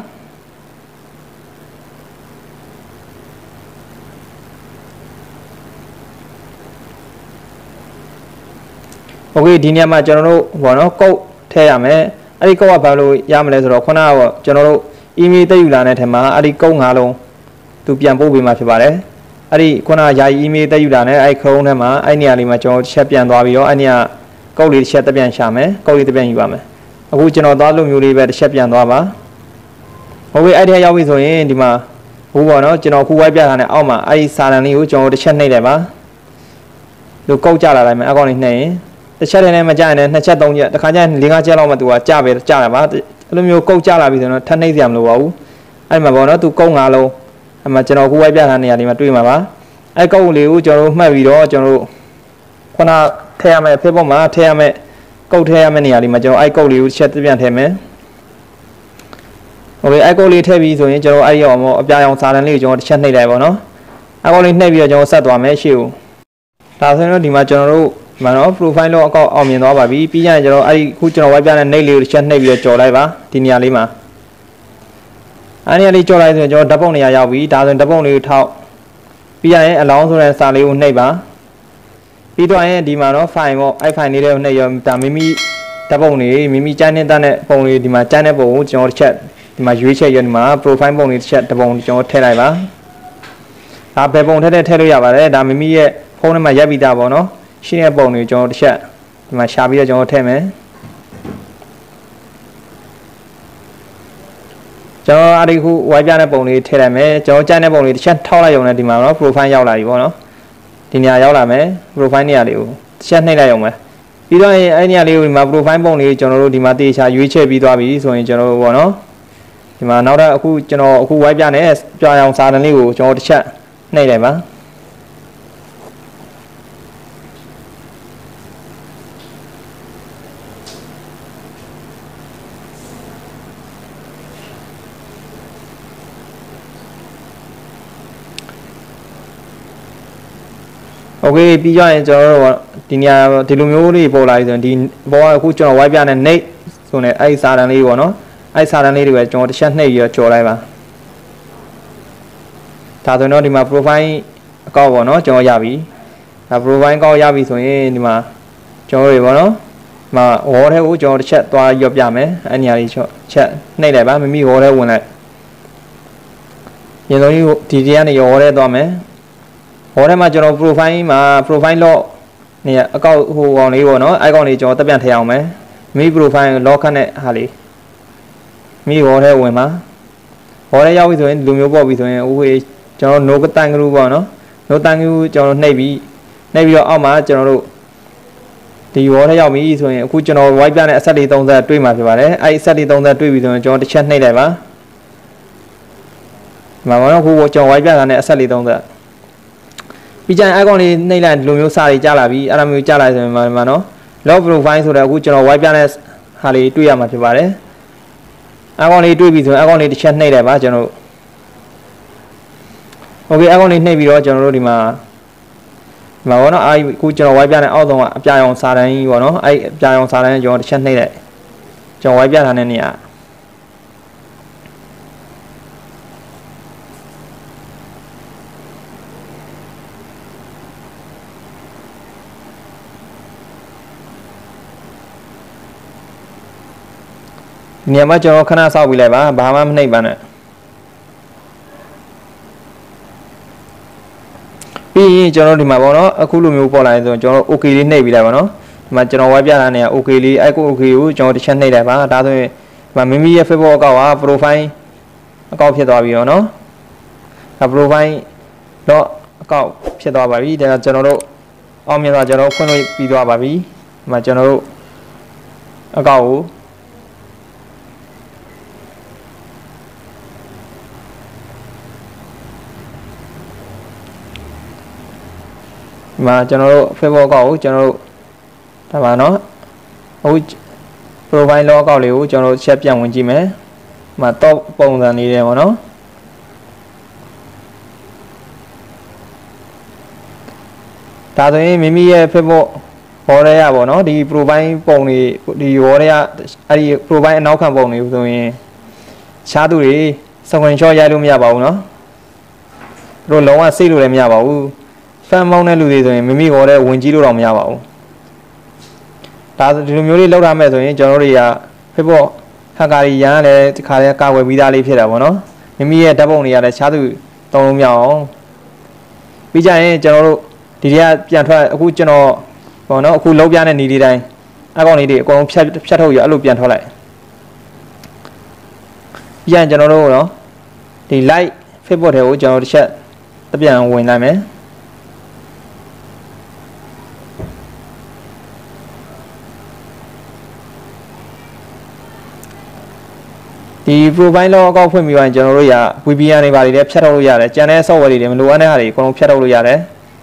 โอเคဒီနေရာမှာကျွန်တော်တို့ဘောနော်ကုတ်ထည့်ရမယ်အဲ့ဒီကုတ်ကဘာလို့ရမလဲဆိုတော့ခုနကကျွန်တော်တို့ email တက်ယူလာတဲ့ထဲမှာအဲ့ဒီကုတ်ငါးလုံးသူပြန်ပို့ပေးမှာဖြစ်ပါတယ်အဲ့ဒီခုနကယာယီ email တက်ယူလာတဲ့အဲ့ Chrome ထဲမှာအဲ့နေရာလေးမှာကျွန်တော်တစ်ချက်ပြန်သွားပြီးတော့အဲ့နေရာကုတ်လေးတစ်ချက်တက်ပြန်ရှာမယ်ကုတ်လေးတက်ပြန်ယူပါမယ်အခုကျွန်တော်သွားလို့မျိုးလေးပဲတစ်ချက်ပြန်သွားပါဟုတ်ပြီအဲ့ဒီရောက်ပြီဆိုရင်ဒီမှာဟိုပေါ့နော်ကျွန်တော်ခုဝိုက်ပြထားတဲ့အောက်မှာအဲ့ဒီစာတန်လေးကိုကျွန်တော်တစ်ချက်နှိပ်လိုက်ပါသူကုတ်ကြလာလိုက်မယ်အကောင့်လေးနှိပ်ရင်တစ်ချက်တည်းနဲ့မကြရင်လည်းနှစ်ချက်သုံးချက်တစ်ခါကျရင်၄၅ချက်လောက်မှသူကကြပဲကြတယ်ပါအဲ့လိုမျိုးကုတ်ကြလာပြီဆိုတော့ထပ်နှိပ်စရာမလိုပါဘူးအဲ့မှာပေါ့နော်သူကုတ်ငါးလုံးအဲ့မှာကျွန်တော်ခုဝိုက်ပြထားတဲ့နေရာလေးမှာတွေ့မှာပါအဲ့ကုတ်လေးကိုကျွန်တော်တို့မှတ်ပြီးတော့ကျွန်တော်တို့ခုနထည့်ရမယ် Facebook မှာထည့်ရမယ်ကုတ်ထည့်ရမယ်နေရာလေးမှာကျွန်တော်အဲ့ကုတ်လေးကိုတစ်ချက်ပြန်ထည့်မယ်โอเคအဲ့ကုတ်လေးထည့်ပြီးဆိုရင်ကျွန်တော်အဲ့ရောအပြာရောင်စာတန်လေးကိုကျွန်တော်တစ်ချက်နှိပ်လိုက်ပါတော့အဲ့ကုတ်လေးနှိပ်ပြီးတော့ကျွန်တော်ဆက်သွားမယ်ရှေ့ကိုဒါဆိုရင်တော့ဒီမှာကျွန်တော်တို့ဒီမှာတော့ profile လောက်အကောက်အောင်မြင်သွားပါပြီပြီးရင်ကျွန်တော်အဲ့ဒီခုကျွန်တော်ဝိုက်ပြတဲ့ nick လေးကိုတစ်ချက်နှိပ်ပြီးတော့ကြော်လိုက်ပါဒီနေရာလေးမှာအဲ့ဒီနေရာလေးကြော်လိုက်ဆိုရင်ကျွန်တော်ဓာတ်ပုံနေရာရောက်ပြီဒါဆိုရင်ဓာတ်ပုံလေးကိုထောက်ပြီးရင်အလောင်းဆိုတဲ့စာလေးကိုနှိပ်ပါပြီးတော့ရင်ဒီမှာတော့ file ပေါ့အဲ့ file လေးတွေကိုနှိပ်ရောဒါမိမိဓာတ်ပုံတွေမိမိကျန်းနေတဲ့တဲ့ပုံလေးဒီမှာကျန်းတဲ့ပုံကိုကျွန်တော်တစ်ချက်ဒီမှာရွေးချက်ရဒီမှာ profile ပုံလေးတစ်ချက်တစ်ပုံကျွန်တော်ထည့်လိုက်ပါဒါဘယ်ပုံထည့်တဲ့ထည့်လို့ရပါတယ်ဒါမိမိရဲ့ဖုန်းထဲမှာရိုက်ပြီးသားပေါ့နော်ရှင်းတဲ့ပုံလေးကျွန်တော်တစ်ချက်ဒီမှာရှာပြီးတော့ကျွန်တော်ထည့်မယ်ကျွန်တော်အဲ့ဒီခုဝိုင်းပြတဲ့ပုံလေးထည့်လိုက်မယ်ကျွန်တော်ကျန်းတဲ့ပုံလေးတစ်ချက်ထောက်လိုက်ရုံနဲ့ဒီမှာနော် profile ရောက်လာပြီပေါ့နော်ဒီနေရာရောက်လာမယ် profile နေရာလေးကိုတစ်ချက်နှိပ်လိုက်ရုံပဲပြီးတော့အဲ့နေရာလေးကိုဒီမှာ profile ပုံလေးကျွန်တော်တို့ဒီမှာတေချာရွေးချက်ပြီးသွားပြီဆိုရင်ကျွန်တော်တို့ပေါ့နော်ဒီမှာနောက်တော့အခုကျွန်တော်အခုဝိုင်းပြတဲ့ပြအောင်စာတန်လေးကိုကျွန်တော်တစ်ချက်နှိပ်လိုက်ပါโอเคပြီးကြရင်ကျွန်တော်တို့ဒီနေရာဒီလိုမျိုးလေးပေါ်လာပြီဆိုရင်ဒီဘောကအခုကျွန်တော်ဝိုက်ပြတဲ့ nick ဆိုနေအဲ့စာတန်လေးပေါ့နော်အဲ့စာတန်လေးတွေပဲကျွန်တော်တစ်ချက်နှိပ်ပြီးတော့ကြော်လိုက်ပါဒါဆိုတော့ဒီမှာ profile အကောင့်ပေါ့နော်ကျွန်တော်ရပြီဒါ profile အကောင့်ရပြီဆိုရင်ဒီမှာကျွန်တော်တွေပေါ့နော်ဒီမှာ wall ထဲကိုကျွန်တော်တစ်ချက်သွားရွက်ပြမယ်အဲ့နေရာလေးချက်နှိပ်လိုက်ပါမိမိ wall ထဲဝင်လိုက်ရင်ဆုံးကြီးဒီတရားနဲ့ wall ထဲသွားမယ်ဟောထဲမှာကျွန်တော် profile မှာ profile lock နေအကောက်ဟိုကောင်လေးပေါ့နော်အဲ့ကောင်လေးကျွန်တော်တက်ပြန်ထည့်အောင်မယ်မိ profile lock ခတ်တဲ့ဟာလေးမိဟောထဲဝင်မှာဟောထဲရောက်ပြီဆိုရင်လူမျိုးပေါ့ပြီဆိုရင်ဦးဝေးကျွန်တော် no တန်ကလူပေါ့နော် no တန်ကလူကျွန်တော်နှိပ်ပြီးနှိပ်ပြီးတော့အောက်မှာကျွန်တော်တို့ဒီဟောထဲရောက်ပြီဆိုရင်အခုကျွန်တော် white ပြတဲ့အဆက်လေးသုံးဆက်တွေ့မှာဖြစ်ပါတယ်အဲ့အဆက်လေးသုံးဆက်တွေ့ပြီဆိုရင်ကျွန်တော်တစ်ချက်နှိပ်လိုက်ပါဒီမှာပေါ့နော်အခုကျွန်တော် white ပြတာနဲ့အဆက်လေးသုံးဆက်ပြီးကြရင် icon လေးနှိပ်လိုက်လူမျိုးစာတွေကြားလာပြီအဲ့လိုမျိုးကြားလာဆိုရင်မှာနော် log profile ဆိုတော့အခုကျွန်တော် white ပြတဲ့ဟာလေးတွေ့ရမှာဖြစ်ပါတယ် icon လေးတွေ့ပြီဆိုရင် icon လေးတစ်ချက်နှိပ်လိုက်ပါကျွန်တော် okay icon လေးနှိပ်ပြီးတော့ကျွန်တော်တို့ဒီမှာဒီမှာပေါ့နော်အဲ့အခုကျွန်တော် white ပြတဲ့အောက်ဆုံးကအပြာရောင်စာတန်းကြီးပေါ့နော်အဲ့အပြာရောင်စာတန်းကျွန်တော်တစ်ချက်နှိပ်လိုက်ကျွန်တော် white ပြထားတဲ့နေရာနေရာမှာကျွန်တော်ခဏစောက်ပြီးလိုက်ပါဘာမှမနှိပ်ပါနဲ့ပြီးရင်ကျွန်တော်ဒီမှာပေါ့နော်အခုလိုမျိုးပေါ်လာရင်ဆိုကျွန်တော် okay လေးနှိပ်ပြီးလိုက်ပါနော်ဒီမှာကျွန်တော်ဝိုင်းပြထားနေရ okay လေးအဲ့ကို okay ကိုကျွန်တော်တစ်ချက်နှိပ်လိုက်ပါဒါဆိုရင်ဒီမှာမိမိရဲ့ Facebook အကောင့်က profile အကောင့်ဖြစ်သွားပြီရောနော်ဒါ profile တော့အကောင့်ဖြစ်သွားပါပြီဒါကျွန်တော်တို့အောင်မြင်သွားကျွန်တော်ဖွင့်လို့ပြီးသွားပါပြီဒီမှာကျွန်တော်တို့အကောင့်ကိုမှာကျွန်တော်တို့ Facebook အကောင့်ကိုကျွန်တော်တို့ဒါပါနော်အခု profile log အကောင့်လေးကိုကျွန်တော်တို့ချက်ပြန်ဝင်ကြည့်မယ်မှာ top ပုံစံနေတယ်ပေါ့နော်ဒါဆိုရင်မိမိရဲ့ Facebook ဟောရဲရပေါ့နော်ဒီ profile ပုံတွေဒီဟောရဲရအဲ့ဒီ profile အနောက်ခံပုံတွေဆိုရင်ရှားသူတွေ screenshot ရိုက်လို့မရပါဘူးနော်တို့လုံးဝစိတ်လို့လည်းမရပါဘူးဖန်မောင်းတဲ့လူတွေဆိုရင်မိမိဟောတဲ့ဝင်ကြည့်လို့တော့မရပါဘူးဒါဆိုဒီလိုမျိုးလေးလောက်ထားမဲ့ဆိုရင်ကျွန်တော်တို့တွေက Facebook ဟက်ကာတွေရန်လည်းဒီခါလေးကာဝယ်ပြီးသားလေးဖြစ်တာပေါ့နော်မိမိရဲ့ဓာတ်ပုံတွေကလည်းခြားသူတုံးလုံးမြောက်အောင်ပြီးကြရင်ကျွန်တော်တို့ဒီတွေကပြန်ထွက်အခုကျွန်တော်ပေါ့နော်အခုလုံးပြတဲ့နေဒီတိုင်းအကောင်လေးတွေအကုန်လုံးဖြတ်ဖြတ်ထုတ်ရအဲ့လိုပြန်ထွက်လိုက်ပြီးရင်ကျွန်တော်တို့နော်ဒီ like Facebook တွေကိုကျွန်တော်တစ်ချက်တပြန်ဝင်လိုက်မယ်ဒီ profile လောအကောက်ဖွင့်ပြီးရင်ကျွန်တော်တို့ရ V P N တွေပါတွေလည်းဖြတ်ထုတ်လို့ရတယ်ကျန်တဲ့ software တွေမလိုအပ်တဲ့ဟာတွေအကုန်လုံးဖြတ်ထုတ်လို့ရတယ်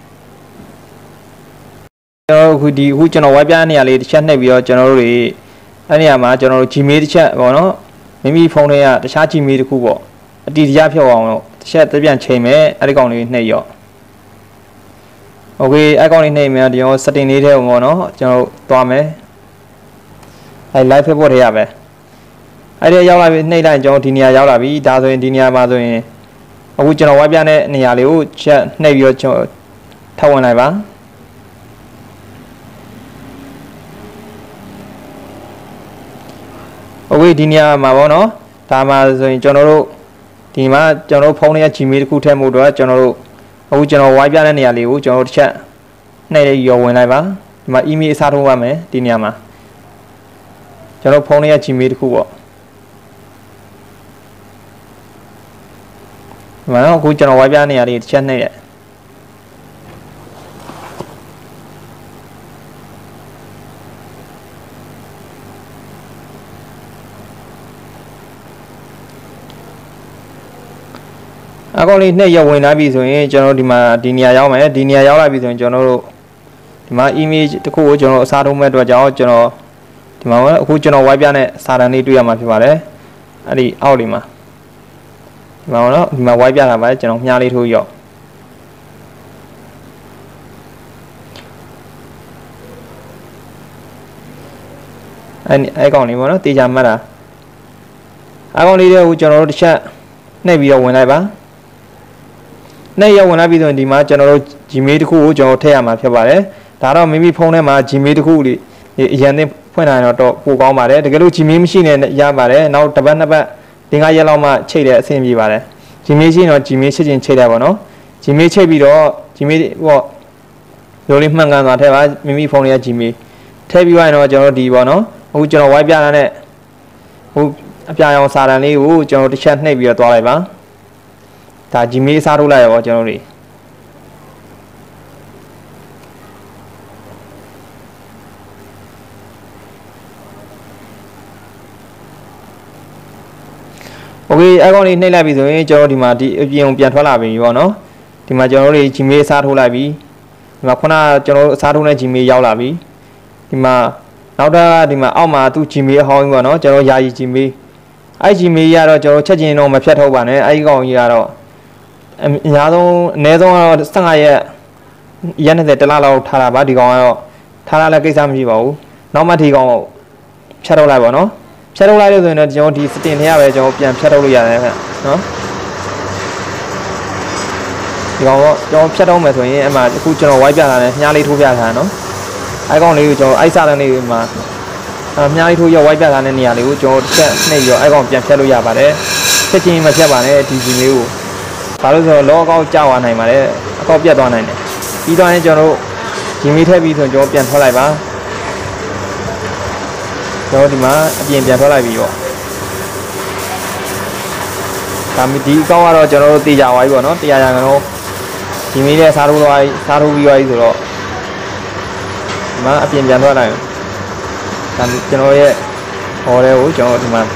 ကျွန်တော်တို့အခုဒီအခုကျွန်တော် web ပြနေရလေးတစ်ချက်နှိပ်ပြီးတော့ကျွန်တော်တို့တွေအဲ့နေရာမှာကျွန်တော်တို့ Gmail တစ်ချက်ပေါ့နော်မိမိဖုန်းထဲကတခြား Gmail တစ်ခုပေါ့အတီတရားဖြတ်အောင်လို့တစ်ချက်တစ်ပြန်ချိန်မယ်အဲ့ဒီကောင်လေးနှိပ်ရော့ Okay အဲ့ကောင်လေးနှိပ်မယ်ဒီရော setting လေးထဲပေါ့နော်ကျွန်တော်တို့သွားမယ်အဲ့ live Facebook ထဲရပဲအဲ့ဒီရောက်လာပြီနှိပ်လိုက်ကျွန်တော်ဒီနေရာရောက်လာပြီဒါဆိုရင်ဒီနေရာမှာဆိုရင်အခုကျွန်တော် web ပြတဲ့နေရာလေးကိုချက်နှိပ်ပြီးတော့ကျွန်တော်ထပ်ဝင်လိုက်ပါโอเคဒီနေရာမှာပေါ့နော်ဒါမှဆိုရင်ကျွန်တော်တို့ဒီမှာကျွန်တော်တို့ဖုန်းထဲက Gmail တစ်ခုထည့်မှုတော့ကျွန်တော်တို့အခုကျွန်တော် web ပြတဲ့နေရာလေးကိုကျွန်တော်တို့တစ်ချက်နှိပ်ရောဝင်လိုက်ပါဒီမှာ email အစားထိုးရမယ်ဒီနေရာမှာကျွန်တော်ဖုန်းထဲက Gmail တစ်ခုပေါ့ဒီမှာတော့အခုကျွန်တော် web ပြနေရာလေးတစ်ချက်နှိပ်ရအကောင်လေးနှိပ်ရဝင်လာပြီဆိုရင်ကျွန်တော်ဒီမှာဒီနေရာရောက်မယ်ဒီနေရာရောက်လာပြီဆိုရင်ကျွန်တော်တို့ဒီမှာ image တစ်ခုကိုကျွန်တော်အစားထိုးမဲ့အတွက်ကြောင့်ကျွန်တော်ဒီမှာအခုကျွန်တော် web ပြနဲ့စာတန်လေးတွေ့ရမှာဖြစ်ပါတယ်အဲ့ဒီအောက်လေးမှာဒီမှာတော့ဒီမှာ web ပြတာပါကျွန်တော်မြားလေးထိုးရောက်အဲ့အဲ့ကောင်လေးပေါ့နော်တေချာမှတ်တာအကောင်လေးတွေကိုကျွန်တော်တို့တစ်ချက်နှိပ်ပြီးတော့ဝင်လိုက်ပါနှိပ်ရဝင်လာပြီဆိုရင်ဒီမှာကျွန်တော်တို့ Gmail တစ်ခုကိုကျွန်တော်ထည့်ရမှာဖြစ်ပါတယ်ဒါတော့မိမိဖုန်းထဲမှာ Gmail တစ်ခုလေးအရင်သိဖွင့်နိုင်တော့ပိုကောင်းပါတယ်တကယ်လို့ Gmail မရှိနေရပါတယ်နောက်တစ်ပတ်နှစ်ပတ်ဒီငါရက်လောက်မှချိတ်တဲ့အဆင်ပြေပါတယ် Gmail ရှိရင်တော့ Gmail ချက်ချင်းချိတ်တယ်ပေါ့နော် Gmail ချိတ်ပြီးတော့ Gmail ပေါ့ရိုးလေးမှန်ကန်သွားထည့်ပါမိမိဖုန်းထဲက Gmail ထည့်ပြီးရင်တော့ကျွန်တော်ဒီပေါ့နော်အခုကျွန်တော် web ပြတာနဲ့ဟိုအပြာရောင်စာတန်လေးကိုကျွန်တော်တစ်ချက်နှိပ်ပြီးတော့သွားလိုက်ပါဒါ Gmail စားထုတ်လိုက်ရပါကျွန်တော်တို့โอเคအကောင်လေးနှိပ်လိုက်ပြီဆိုရင်ကျွန်တော်ဒီမှာဒီအပြင်ကိုပြန်ထွက်လာပြီပေါ့နော်ဒီမှာကျွန်တော်တို့ Gmail စားထုတ်လိုက်ပြီဒီမှာခုနကျွန်တော်တို့စားထုတ်တဲ့ Gmail ရောက်လာပြီဒီမှာနောက်တော့ဒီမှာအောက်မှာသူ Gmail အဟောင်းပေါ့နော်ကျွန်တော်ယာယီ Gmail အဲ့ Gmail ရတော့ကျွန်တော်ချက်ချင်းတော့မဖြတ်ထုတ်ပါနဲ့အဲ့ဒီကောင်ကြီးကတော့အများဆုံးအနည်းဆုံးကတော့十五ရက်ရက်နှစ်ဆယ်တလလောက်ထားတာပါဒီကောင်ကတော့ထားရလဲကိစ္စမရှိပါဘူးနောက်မှဒီကောင်ဖြတ်ထုတ်လိုက်ပါနော်ဖြတ်ထုတ်လိုက်လို့ဆိုရင်တော့ကျွန်တော်ဒီ setting ထဲရပဲကျွန်တော်ပြန်ဖြတ်ထုတ်လို့ရတယ်ခင်ဗျနော်ဒီကောင်တော့ကျွန်တော်ဖြတ်ထုတ်မယ်ဆိုရင်အမှအခုကျွန်တော် white ပြတာနဲ့မြားလေးထိုးပြတာနော်အဲ့ကောင်လေးကိုကျွန်တော်အဲ့စားတဲ့လေးမှာအမြားလေးထိုးရ white ပြတာတဲ့နေရာလေးကိုကျွန်တော်တစ်ချက်နှိပ်ရောအဲ့ကောင်ပြန်ဖြတ်လို့ရပါတယ်ချက်ချင်းမဖြတ်ပါနဲ့ဒီဂျီလေးကိုဘာလို့ဆိုတော့လောကောက်ကြာသွားနိုင်ပါတယ်အကောက်ပြတ်သွားနိုင်တယ်ပြီးတော့ရင်ကျွန်တော်တို့ဂျီမီထည့်ပြီးဆိုကျွန်တော်ပြန်ထွက်လိုက်ပါကျွန်တော်ဒီမှာအပြင်ပြန်ထွက်လိုက်ပြီပေါ့ဒါမှဒီအကောက်ကတော့ကျွန်တော်တို့တေချာသွားပြီပေါ့နော်တရားရံကတော့ဂျီမီနဲ့စားထိုးသွားပြီစားထိုးပြီးသွားပြီဆိုတော့ဒီမှာအပြင်ပြန်ထွက်လိုက်ဒါကျွန်တော်ရဲ့ဟော်လေးကိုကျွန်တော်ဒီမှာ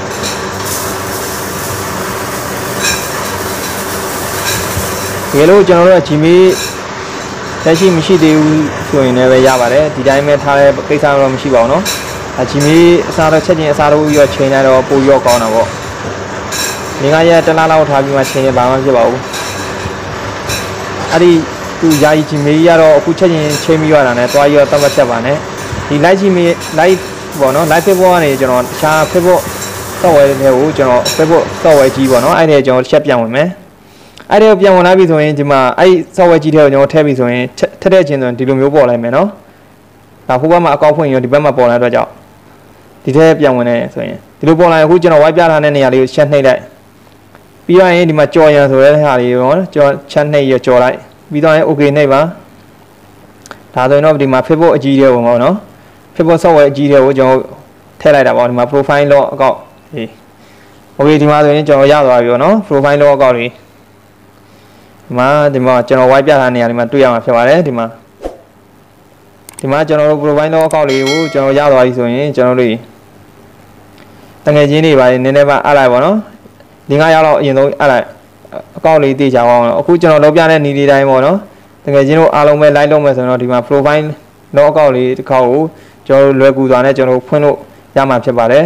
ဒီလိုကျွန်တော်တို့ Gmail တက်ရှိမရှိသေးဘူးဆိုရင်လည်းပဲရပါတယ်ဒီတိုင်းပဲထားတဲ့ကိစ္စတော့မရှိပါဘူးเนาะအဲ Gmail အစားတော့ချက်ချင်းအစားတော့ပြီးတော့ချိန်လိုက်တော့ပိုရောကောင်းတာပေါ့ငါးရက်တစ်လလောက်ထားပြီးမှချိန်ရင်ဘာမှဖြစ်ပါဘူးအဲ့ဒီသူယာယီ Gmail ရတော့အခုချက်ချင်းချိန်ပြီးရတာနဲ့တွားရောတတ်မှတ်ချက်ပါနဲ့ဒီ live Gmail live ပေါ့เนาะ live Facebook ကနေကျွန်တော်တခြား Facebook software တွေကိုကျွန်တော် Facebook software ကြီးပေါ့เนาะအဲ့ဒီကျွန်တော်တစ်ချက်ပြန်ဝင်မယ်အဲ့ဒါပြန်ဝင်လာပြီဆိုရင်ဒီမှာအဲ့ software ကြီးထဲကိုကျွန်တော်ထည့်ပြီဆိုရင်ထည့်တဲ့ချင်းဆိုရင်ဒီလိုမျိုးပေါ်လိုက်မယ်နော်ဒါဟိုဘက်မှာအကောင့်ဖွင့်ရင်ဒီဘက်မှာပေါ်လာတဲ့အတွက်ကြောင့်ဒီထဲပြန်ဝင်နေဆိုရင်ဒီလိုပေါ်လာအခုကျွန်တော်ဝိုက်ပြထားတဲ့နေရာလေးကိုချက်နှိပ်လိုက်ပြီးတော့ရင်ဒီမှာကြော်ရံဆိုတဲ့ဟာလေးရောကြော်ချက်နှိပ်ရကြော်လိုက်ပြီးတော့ရင် okay နှိပ်ပါဒါဆိုရင်တော့ဒီမှာ Facebook အကြီးတဲ့ပုံပေါ့နော် Facebook software အကြီးတဲ့ကိုကျွန်တော်ထည့်လိုက်တာပေါ့ဒီမှာ profile log အကောင့်ဟေး okay ဒီမှာဆိုရင်ကျွန်တော်ရသွားပြီပေါ့နော် profile log အကောင့်လေးဒီမှာဒီမှာကျွန်တော်ဝိုက်ပြထားနေရာဒီမှာတွေ့ရမှာဖြစ်ပါတယ်ဒီမှာဒီမှာကျွန်တော်တို့ profile log အကောင့်လေးကိုကျွန်တော်ရသွားပြီဆိုရင်ကျွန်တော်တို့တငယ်ချင်းတွေပါနည်းနည်းပါအပ်လိုက်ပါတော့ဒီငါးရောက်တော့အရင်ဆုံးအပ်လိုက်အကောင့်လေးတည်ကြအောင်အခုကျွန်တော်လုပ်ပြတဲ့နေလေးတိုင်းပေါ့နော်တငယ်ချင်းတို့အားလုံးပဲ like လုပ်မယ်ဆိုတော့ဒီမှာ profile log အကောင့်လေးတစ်ခေါက်ကိုကျွန်တော်လွယ်ကူစွာနဲ့ကျွန်တော်ဖွင့်လို့ရမှာဖြစ်ပါတယ်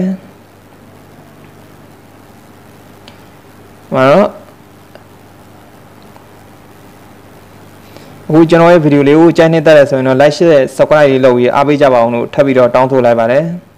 မှာတော့အခုကျွန်တော်ရဲ့ဗီဒီယိုလေးကိုကြိုက်နေတတ်တယ်ဆိုရင်တော့ like share subscribe လေးလုပ်ပြီးအားပေးကြပါအောင်လို့ထပ်ပြီးတော့တောင်းဆိုလိုက်ပါတယ်